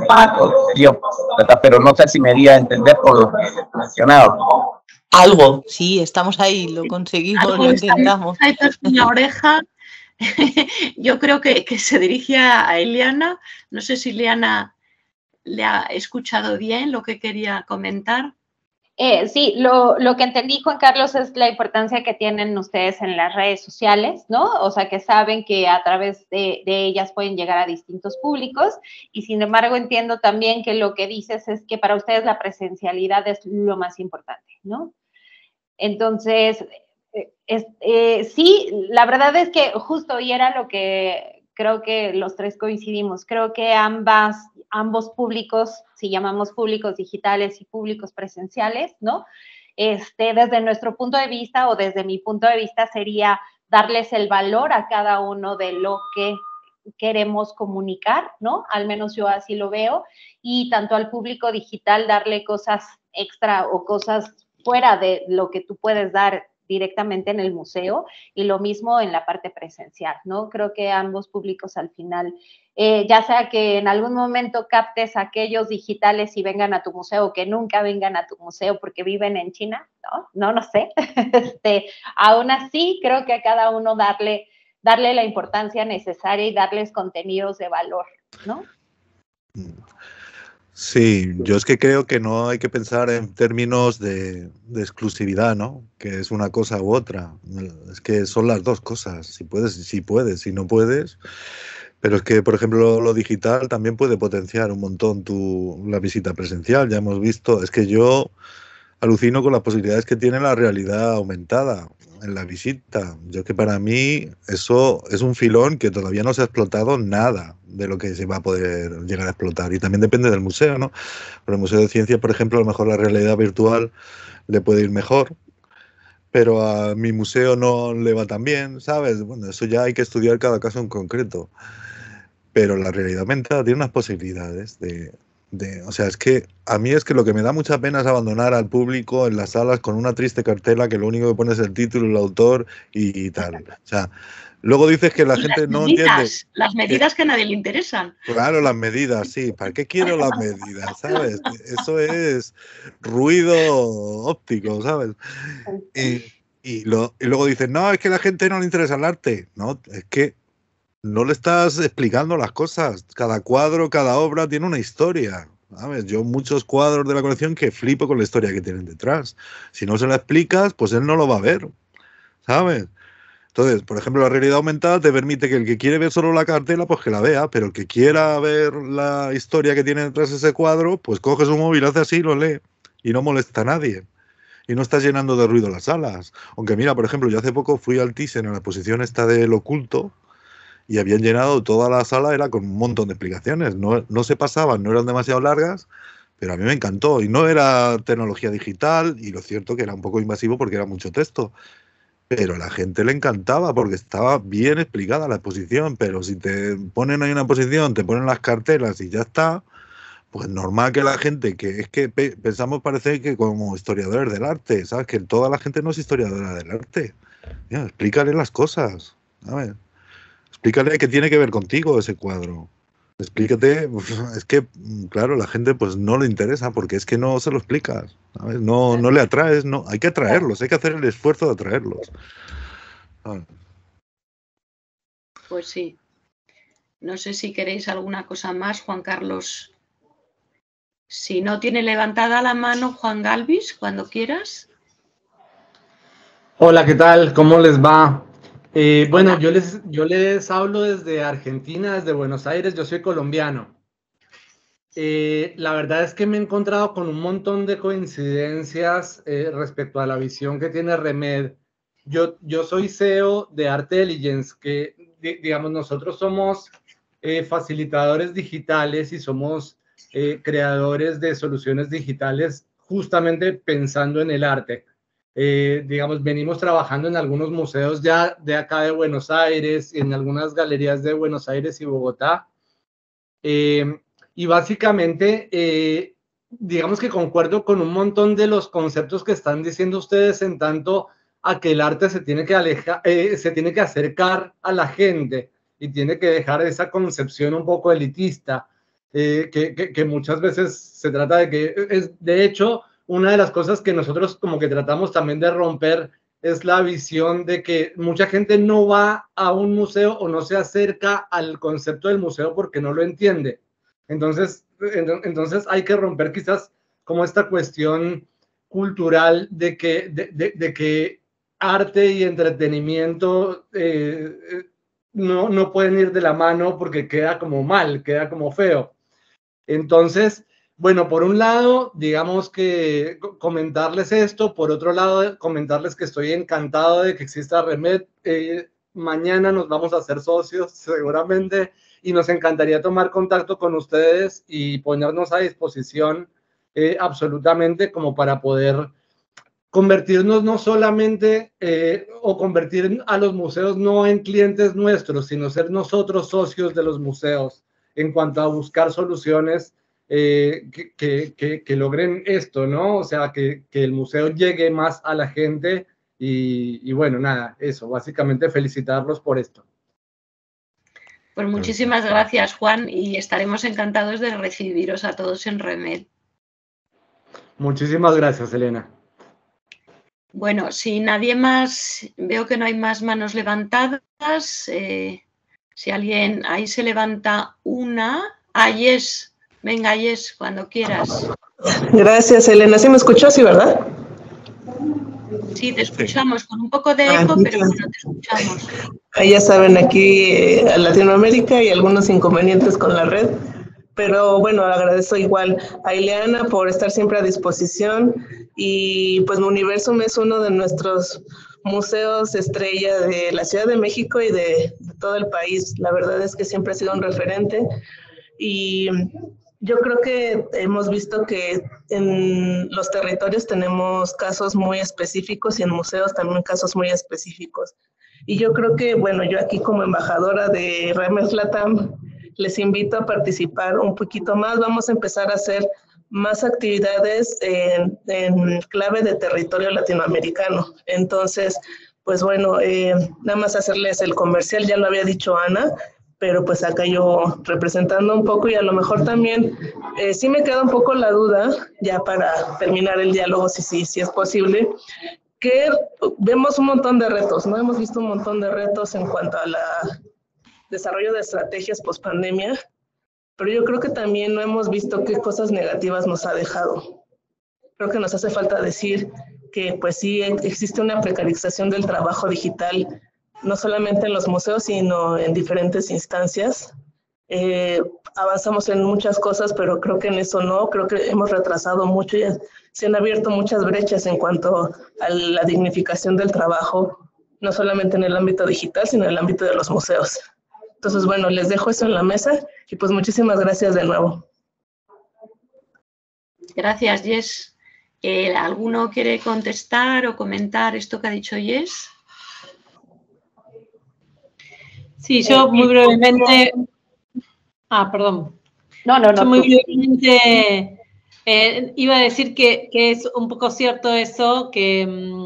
S8: pero no sé si me di a entender por lo que he mencionado.
S1: Algo, sí, estamos ahí, lo conseguimos, lo intentamos.
S3: Una oreja. Yo creo que se dirige a Ileana. No sé si Ileana le ha escuchado bien lo que quería comentar.
S5: Sí, lo que entendí, Juan Carlos, es la importancia que tienen ustedes en las redes sociales, ¿no? O sea, que saben que a través de ellas pueden llegar a distintos públicos, y sin embargo entiendo también que lo que dices es que para ustedes la presencialidad es lo más importante, ¿no? Entonces, Sí, la verdad es que justo, y era lo que creo que los tres coincidimos, creo que ambos públicos, si llamamos públicos digitales y públicos presenciales, ¿no? Desde nuestro punto de vista o desde mi punto de vista sería darles el valor a cada uno de lo que queremos comunicar, ¿no? Al menos yo así lo veo, y tanto al público digital darle cosas extra o cosas fuera de lo que tú puedes dar directamente en el museo, y lo mismo en la parte presencial, ¿no? Creo que ambos públicos al final, ya sea que en algún momento captes a aquellos digitales y vengan a tu museo, o que nunca vengan a tu museo porque viven en China, no sé, aún así creo que a cada uno darle la importancia necesaria y darles contenidos de valor, ¿no?
S6: Sí, yo es que creo que no hay que pensar en términos de exclusividad, ¿no? Que es una cosa u otra. Es que son las dos cosas. Si puedes, si no puedes. Pero es que, por ejemplo, lo digital también puede potenciar un montón la visita presencial. Ya hemos visto, es que yo alucino con las posibilidades que tiene la realidad aumentada en la visita. Yo que para mí eso es un filón que todavía no se ha explotado nada de lo que se va a poder llegar a explotar. Y también depende del museo, ¿no? Por el Museo de Ciencia, por ejemplo, a lo mejor la realidad virtual le puede ir mejor, pero a mi museo no le va tan bien, ¿sabes? Bueno, eso ya hay que estudiar cada caso en concreto. Pero la realidad aumentada tiene unas posibilidades o sea, es que a mí es que lo que me da mucha pena es abandonar al público en las salas con una triste cartela que lo único que pone es el título, el autor y tal. O sea, luego dices que la gente no entiende.
S3: Las medidas que a nadie le interesan.
S6: Claro, las medidas, sí. ¿Para qué quiero las medidas? ¿Sabes? Eso es ruido óptico, ¿sabes? Y luego dices, no, es que a la gente no le interesa el arte. No, es que no le estás explicando las cosas. Cada cuadro, cada obra tiene una historia, ¿sabes? Yo muchos cuadros de la colección que flipo con la historia que tienen detrás. Si no se la explicas, pues él no lo va a ver, ¿sabes? Entonces, por ejemplo, la realidad aumentada te permite que el que quiere ver solo la cartela, pues que la vea, pero el que quiera ver la historia que tiene detrás ese cuadro, pues coge su móvil, hace así y lo lee. Y no molesta a nadie. Y no estás llenando de ruido las salas. Aunque mira, por ejemplo, yo hace poco fui al Thyssen en la exposición esta del oculto, y habían llenado toda la sala, era con un montón de explicaciones. No se pasaban, no eran demasiado largas, pero a mí me encantó. Y no era tecnología digital, y lo cierto que era un poco invasivo porque era mucho texto. Pero a la gente le encantaba porque estaba bien explicada la exposición. Pero si te ponen ahí una exposición, te ponen las cartelas y ya está, pues normal que la gente, que es que pensamos, parece que como historiadores del arte, ¿sabes? Que toda la gente no es historiadora del arte. Mira, explícale las cosas, ¿sabes? Explícale qué tiene que ver contigo ese cuadro. Explícate, es que, claro, la gente pues no le interesa porque es que no se lo explicas, ¿sabes? No le atraes, no, hay que atraerlos, hay que hacer el esfuerzo de atraerlos. ¿Sabes?
S3: Pues sí. No sé si queréis alguna cosa más, Juan Carlos. Si no tiene levantada la mano, Juan Galvis, cuando quieras.
S9: Hola, ¿qué tal? ¿Cómo les va? Bueno, yo les hablo desde Argentina, desde Buenos Aires. Yo soy colombiano. La verdad es que me he encontrado con un montón de coincidencias respecto a la visión que tiene Remed. Yo soy CEO de Artelligence, que digamos nosotros somos facilitadores digitales y somos creadores de soluciones digitales justamente pensando en el arte. Digamos, venimos trabajando en algunos museos ya de acá de Buenos Aires, en algunas galerías de Buenos Aires y Bogotá. Y básicamente, digamos que concuerdo con un montón de los conceptos que están diciendo ustedes en tanto a que el arte se tiene que acercar a la gente y tiene que dejar esa concepción un poco elitista, que muchas veces se trata de que, de hecho, una de las cosas que nosotros como que tratamos también de romper es la visión de que mucha gente no va a un museo o no se acerca al concepto del museo porque no lo entiende. Entonces hay que romper quizás como esta cuestión cultural de que arte y entretenimiento no pueden ir de la mano porque queda como mal, queda como feo. Entonces, Bueno, por un lado, digamos que comentarles esto, por otro lado, comentarles que estoy encantado de que exista Remed. Mañana nos vamos a hacer socios seguramente y nos encantaría tomar contacto con ustedes y ponernos a disposición absolutamente como para poder convertirnos no solamente o convertir a los museos no en clientes nuestros, sino ser nosotros socios de los museos en cuanto a buscar soluciones que logren esto, ¿no? O sea, que el museo llegue más a la gente y bueno, nada, eso, básicamente felicitarlos por esto.
S3: Pues muchísimas gracias, Juan, y estaremos encantados de recibiros a todos en Remed.
S9: Muchísimas gracias, Elena.
S3: Bueno, si nadie más, veo que no hay más manos levantadas. Si alguien, ahí se levanta una. Yes. Venga, Yes, cuando quieras.
S10: Gracias, Elena. ¿Sí me escuchó? Sí, ¿verdad?
S3: Sí, te escuchamos con un poco de eco, pero bueno, te escuchamos.
S10: Ya saben, aquí en Latinoamérica hay algunos inconvenientes con la red, pero bueno, agradezco igual a Ileana por estar siempre a disposición y pues Muniversum es uno de nuestros museos estrella de la Ciudad de México y de todo el país. La verdad es que siempre ha sido un referente y yo creo que hemos visto que en los territorios tenemos casos muy específicos y en museos también casos muy específicos. Y yo creo que, bueno, yo aquí como embajadora de Remed Latam les invito a participar un poquito más. Vamos a empezar a hacer más actividades en clave de territorio latinoamericano. Entonces, pues bueno, nada más hacerles el comercial, ya lo había dicho Ana, pero pues acá yo representando un poco y a lo mejor también sí me queda un poco la duda, ya para terminar el diálogo, si es posible, que vemos un montón de retos, ¿no? Hemos visto un montón de retos en cuanto a desarrollo de estrategias post-pandemia, pero yo creo que también no hemos visto qué cosas negativas nos ha dejado. Creo que nos hace falta decir que pues sí existe una precarización del trabajo digital, no solamente en los museos, sino en diferentes instancias. Avanzamos en muchas cosas, pero creo que en eso no, creo que hemos retrasado mucho y se han abierto muchas brechas en cuanto a la dignificación del trabajo, no solamente en el ámbito digital, sino en el ámbito de los museos. Entonces, bueno, les dejo eso en la mesa y pues muchísimas gracias de nuevo.
S3: Gracias, Yes. ¿Alguno quiere contestar o comentar esto que ha dicho Yes?
S4: Sí, yo muy brevemente... perdón.
S5: No.
S4: Yo muy brevemente iba a decir que es un poco cierto eso, que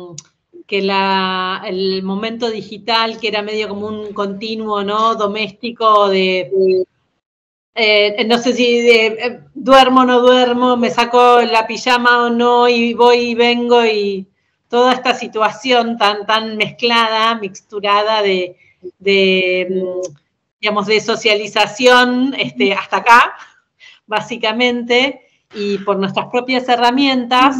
S4: el momento digital, que era medio como un continuo, ¿no? Doméstico de no sé si duermo o no duermo, me saco la pijama o no, y voy y vengo, y toda esta situación tan mezclada, mixturada digamos, de socialización hasta acá, básicamente, y por nuestras propias herramientas,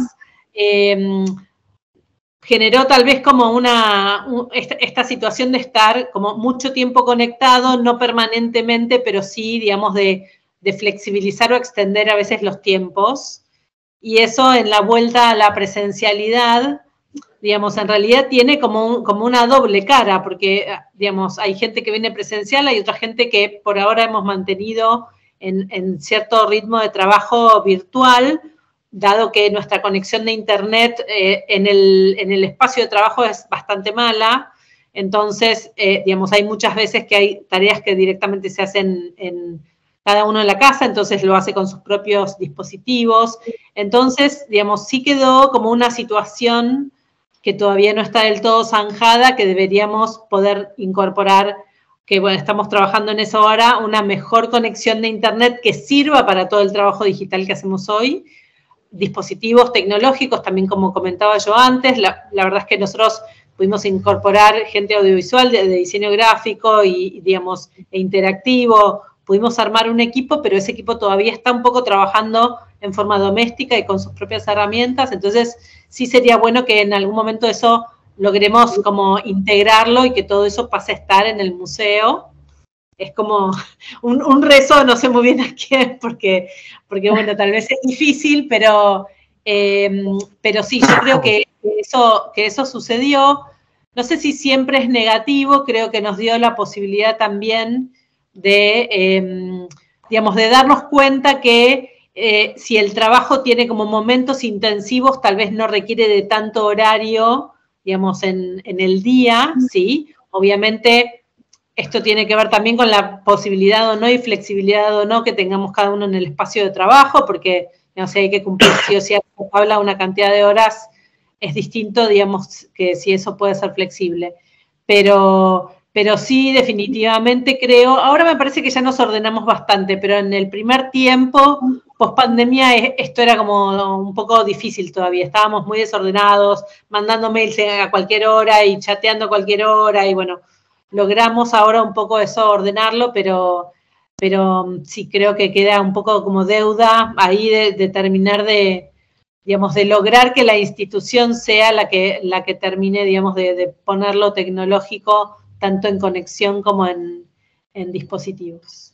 S4: generó tal vez como esta situación de estar como mucho tiempo conectado, no permanentemente, pero sí, digamos, de flexibilizar o extender a veces los tiempos, y eso en la vuelta a la presencialidad, digamos, en realidad tiene como una doble cara, porque, digamos, hay gente que viene presencial, hay otra gente que por ahora hemos mantenido en cierto ritmo de trabajo virtual, dado que nuestra conexión de internet en el espacio de trabajo es bastante mala. Entonces, digamos, hay muchas veces que hay tareas que directamente se hacen en cada uno en la casa, entonces lo hace con sus propios dispositivos. Entonces, digamos, sí quedó como una situación que todavía no está del todo zanjada, que deberíamos poder incorporar, que bueno, estamos trabajando en eso ahora, una mejor conexión de internet que sirva para todo el trabajo digital que hacemos hoy, dispositivos tecnológicos, también como comentaba yo antes, la verdad es que nosotros pudimos incorporar gente audiovisual de diseño gráfico y digamos, interactivo, pudimos armar un equipo, pero ese equipo todavía está un poco trabajando en forma doméstica y con sus propias herramientas, entonces sí sería bueno que en algún momento eso logremos como integrarlo y que todo eso pase a estar en el museo. es como un rezo, no sé muy bien a quién, porque bueno, tal vez es difícil, pero sí, yo creo que eso sucedió. No sé si siempre es negativo, creo que nos dio la posibilidad también de, digamos, de darnos cuenta que si el trabajo tiene como momentos intensivos, tal vez no requiere de tanto horario, digamos, en el día, ¿sí? Obviamente, esto tiene que ver también con la posibilidad o no y flexibilidad o no que tengamos cada uno en el espacio de trabajo, porque, no sé, hay que cumplir sí o sí habla una cantidad de horas, es distinto, digamos, que si eso puede ser flexible. Pero sí, definitivamente creo, ahora me parece que ya nos ordenamos bastante, pero en el primer tiempo, post pandemia, esto era como un poco difícil todavía, estábamos muy desordenados, mandando mails a cualquier hora y chateando a cualquier hora, y bueno, logramos ahora un poco eso, ordenarlo, pero sí creo que queda un poco como deuda ahí de terminar de, digamos, de lograr que la institución sea la que termine, digamos, de poner lo tecnológico tanto en conexión como en dispositivos.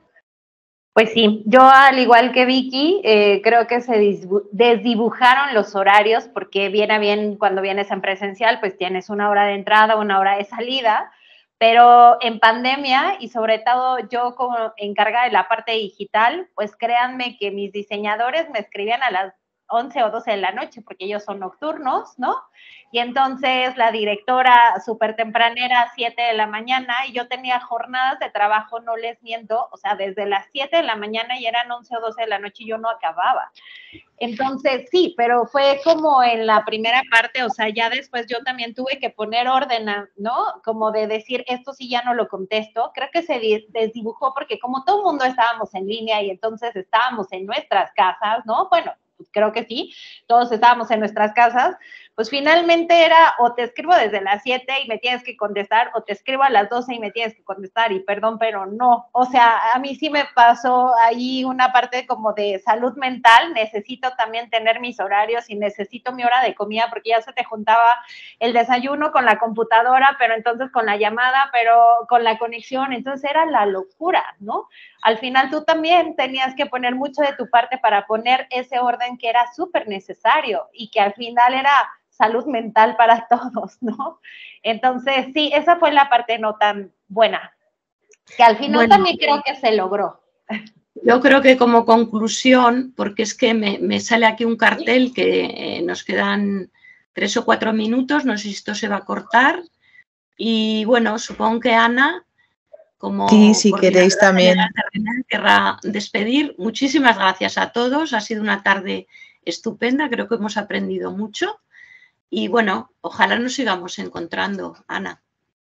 S5: Pues sí, yo al igual que Vicky, creo que se desdibujaron los horarios, porque bien a bien cuando vienes en presencial, pues tienes una hora de entrada, una hora de salida, pero en pandemia, y sobre todo yo como encargada de la parte digital, pues créanme que mis diseñadores me escribían a las 11 o 12 de la noche, porque ellos son nocturnos, ¿no? Y entonces la directora súper tempranera, 7 de la mañana, y yo tenía jornadas de trabajo, no les miento, o sea, desde las 7 de la mañana y eran 11 o 12 de la noche y yo no acababa. Entonces, sí, pero fue como en la primera parte, o sea, ya después yo también tuve que poner orden, ¿no? Como de decir, esto sí ya no lo contesto. Creo que se desdibujó porque como todo el mundo estábamos en línea y entonces estábamos en nuestras casas, ¿no? Bueno, creo que sí, todos estábamos en nuestras casas, pues finalmente era o te escribo desde las 7 y me tienes que contestar, o te escribo a las 12 y me tienes que contestar, y perdón, pero no. O sea, a mí sí me pasó ahí una parte como de salud mental, necesito también tener mis horarios y necesito mi hora de comida, porque ya se te juntaba el desayuno con la computadora, pero entonces con la llamada, pero con la conexión, entonces era la locura, ¿no? Al final tú también tenías que poner mucho de tu parte para poner ese orden que era súper necesario y que al final era salud mental para todos, ¿no? Entonces, sí, esa fue la parte no tan buena, que al final también creo que se logró.
S3: Yo creo que como conclusión, porque es que me sale aquí un cartel que nos quedan 3 o 4 minutos, no sé si esto se va a cortar, y bueno, supongo que Ana, como
S1: sí, si queréis también
S3: querrá despedir. Muchísimas gracias a todos, ha sido una tarde estupenda, creo que hemos aprendido mucho y bueno, ojalá nos sigamos encontrando, Ana.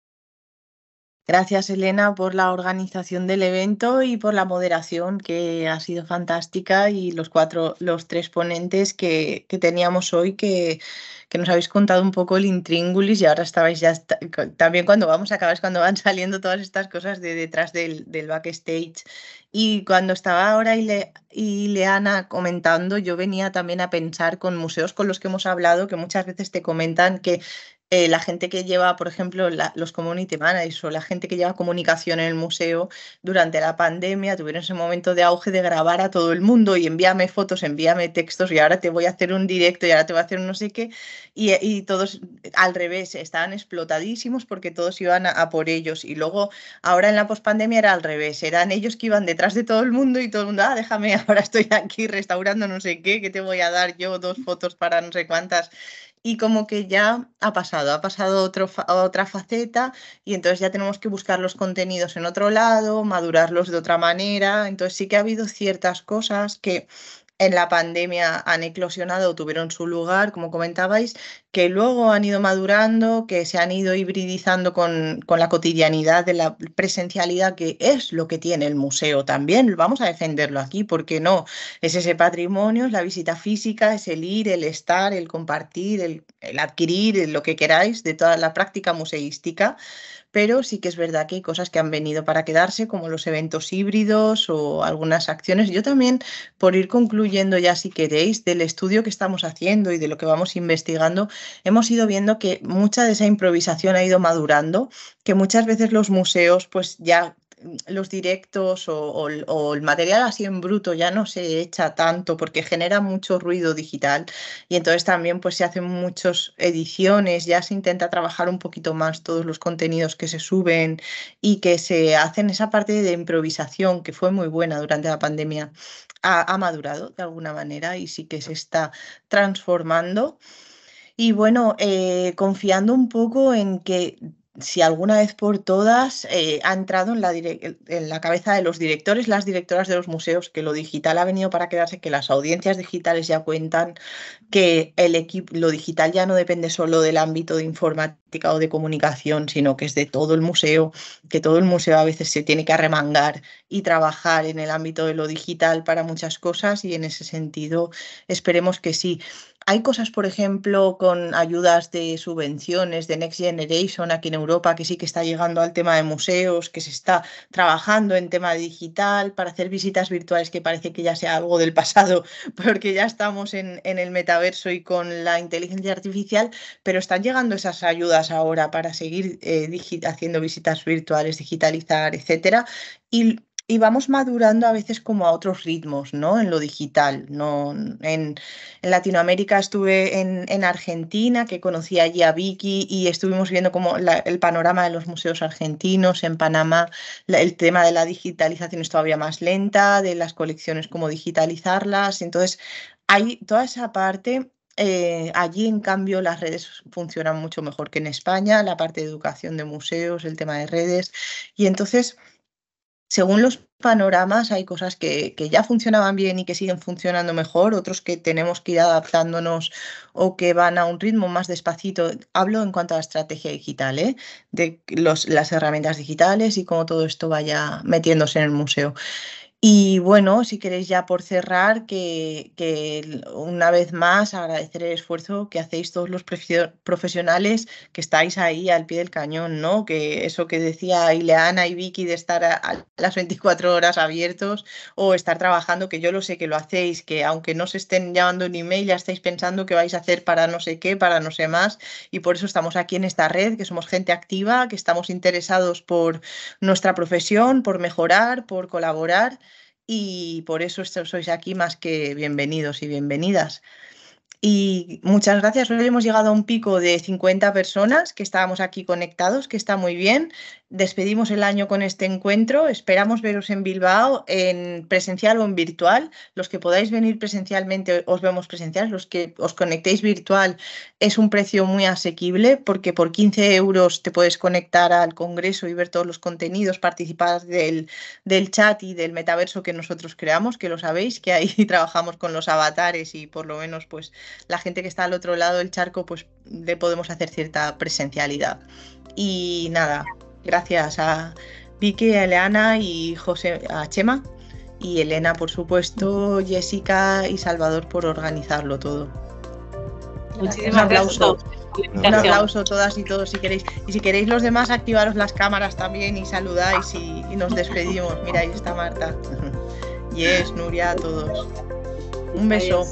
S1: Gracias, Elena, por la organización del evento y por la moderación, que ha sido fantástica, y los 3 ponentes que teníamos hoy, que nos habéis contado un poco el intríngulis, y ahora estabais ya también cuando vamos a acabar, es cuando van saliendo todas estas cosas de detrás del backstage. Y cuando estaba ahora Ileana comentando, yo venía también a pensar con museos con los que hemos hablado, que muchas veces te comentan que la gente que lleva, por ejemplo, los community managers o la gente que lleva comunicación en el museo durante la pandemia tuvieron ese momento de auge de grabar a todo el mundo y envíame fotos, envíame textos, y ahora te voy a hacer un directo y ahora te voy a hacer un no sé qué, y todos al revés, estaban explotadísimos porque todos iban a por ellos, y luego ahora en la pospandemia era al revés, eran ellos que iban detrás de todo el mundo y todo el mundo, déjame, ahora estoy aquí restaurando no sé qué, que te voy a dar yo 2 fotos para no sé cuántas. Y como que ya ha pasado otra faceta, y entonces ya tenemos que buscar los contenidos en otro lado, madurarlos de otra manera. Entonces sí que ha habido ciertas cosas que en la pandemia han eclosionado, tuvieron su lugar, como comentabais, que luego han ido madurando, que se han ido hibridizando con la cotidianidad de la presencialidad, que es lo que tiene el museo también. Vamos a defenderlo aquí, ¿por qué no? Es ese patrimonio, es la visita física, es el ir, el estar, el compartir, el adquirir, lo que queráis de toda la práctica museística. Pero sí que es verdad que hay cosas que han venido para quedarse, como los eventos híbridos o algunas acciones. Yo también, por ir concluyendo ya, si queréis, del estudio que estamos haciendo y de lo que vamos investigando, hemos ido viendo que mucha de esa improvisación ha ido madurando, que muchas veces los museos pues ya los directos o el material así en bruto ya no se echa tanto porque genera mucho ruido digital y entonces también pues se hacen muchas ediciones, ya se intenta trabajar un poquito más todos los contenidos que se suben y que se hacen esa parte de improvisación que fue muy buena durante la pandemia. Ha madurado de alguna manera y sí que se está transformando. Y bueno, confiando un poco en que si alguna vez por todas ha entrado en la cabeza de los directores, las directoras de los museos, que lo digital ha venido para quedarse, que las audiencias digitales ya cuentan, que lo digital ya no depende solo del ámbito de informática o de comunicación, sino que es de todo el museo, que todo el museo a veces se tiene que arremangar y trabajar en el ámbito de lo digital para muchas cosas y en ese sentido esperemos que sí. Hay cosas, por ejemplo, con ayudas de subvenciones de Next Generation aquí en Europa, que sí que está llegando al tema de museos, que se está trabajando en tema digital para hacer visitas virtuales, que parece que ya sea algo del pasado, porque ya estamos en el metaverso y con la inteligencia artificial, pero están llegando esas ayudas ahora para seguir haciendo visitas virtuales, digitalizar, etcétera. Y vamos madurando a veces como a otros ritmos, ¿no? En lo digital, ¿no? En Latinoamérica estuve en Argentina, que conocí allí a Vicky y estuvimos viendo como el panorama de los museos argentinos. En Panamá el tema de la digitalización es todavía más lenta, de las colecciones, cómo digitalizarlas. Entonces, hay toda esa parte. Allí, en cambio, las redes funcionan mucho mejor que en España, la parte de educación de museos, el tema de redes. Y entonces, según los panoramas, hay cosas que ya funcionaban bien y que siguen funcionando mejor, otros que tenemos que ir adaptándonos o que van a un ritmo más despacito. Hablo en cuanto a la estrategia digital, de las herramientas digitales y cómo todo esto vaya metiéndose en el museo. Y bueno, si queréis ya por cerrar, que una vez más agradecer el esfuerzo que hacéis todos los profesionales que estáis ahí al pie del cañón, ¿no? Que eso que decía Ileana y Vicky de estar a las 24 horas abiertos o estar trabajando, que yo lo sé que lo hacéis, que aunque no se estén llamando un email, ya estáis pensando qué vais a hacer para no sé qué, para no sé más. Y por eso estamos aquí en esta red, que somos gente activa, que estamos interesados por nuestra profesión, por mejorar, por colaborar. Y por eso sois aquí más que bienvenidos y bienvenidas. Y muchas gracias. Hoy hemos llegado a un pico de 50 personas que estábamos aquí conectados, que está muy bien. Despedimos el año con este encuentro. Esperamos veros en Bilbao, en presencial o en virtual. Los que podáis venir presencialmente os vemos presencial. Los que os conectéis virtual es un precio muy asequible porque por 15 euros te puedes conectar al congreso y ver todos los contenidos, participar del chat y del metaverso que nosotros creamos, que lo sabéis, que ahí trabajamos con los avatares y por lo menos pues la gente que está al otro lado del charco pues le podemos hacer cierta presencialidad. Y nada, gracias a Vicky, a Eleana y a Chema y Elena, por supuesto, Jessica y Salvador por organizarlo todo.
S4: Muchísimas
S1: un aplauso.
S4: Gracias.
S1: Un aplauso todas y todos si queréis. Y si queréis los demás, activaros las cámaras también y saludáis y nos despedimos. Mira, ahí está Marta. Yes, Nuria, a todos. Un beso.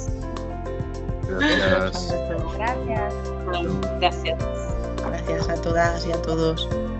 S2: Gracias.
S5: Gracias.
S4: Gracias.
S1: Gracias a todas y a todos.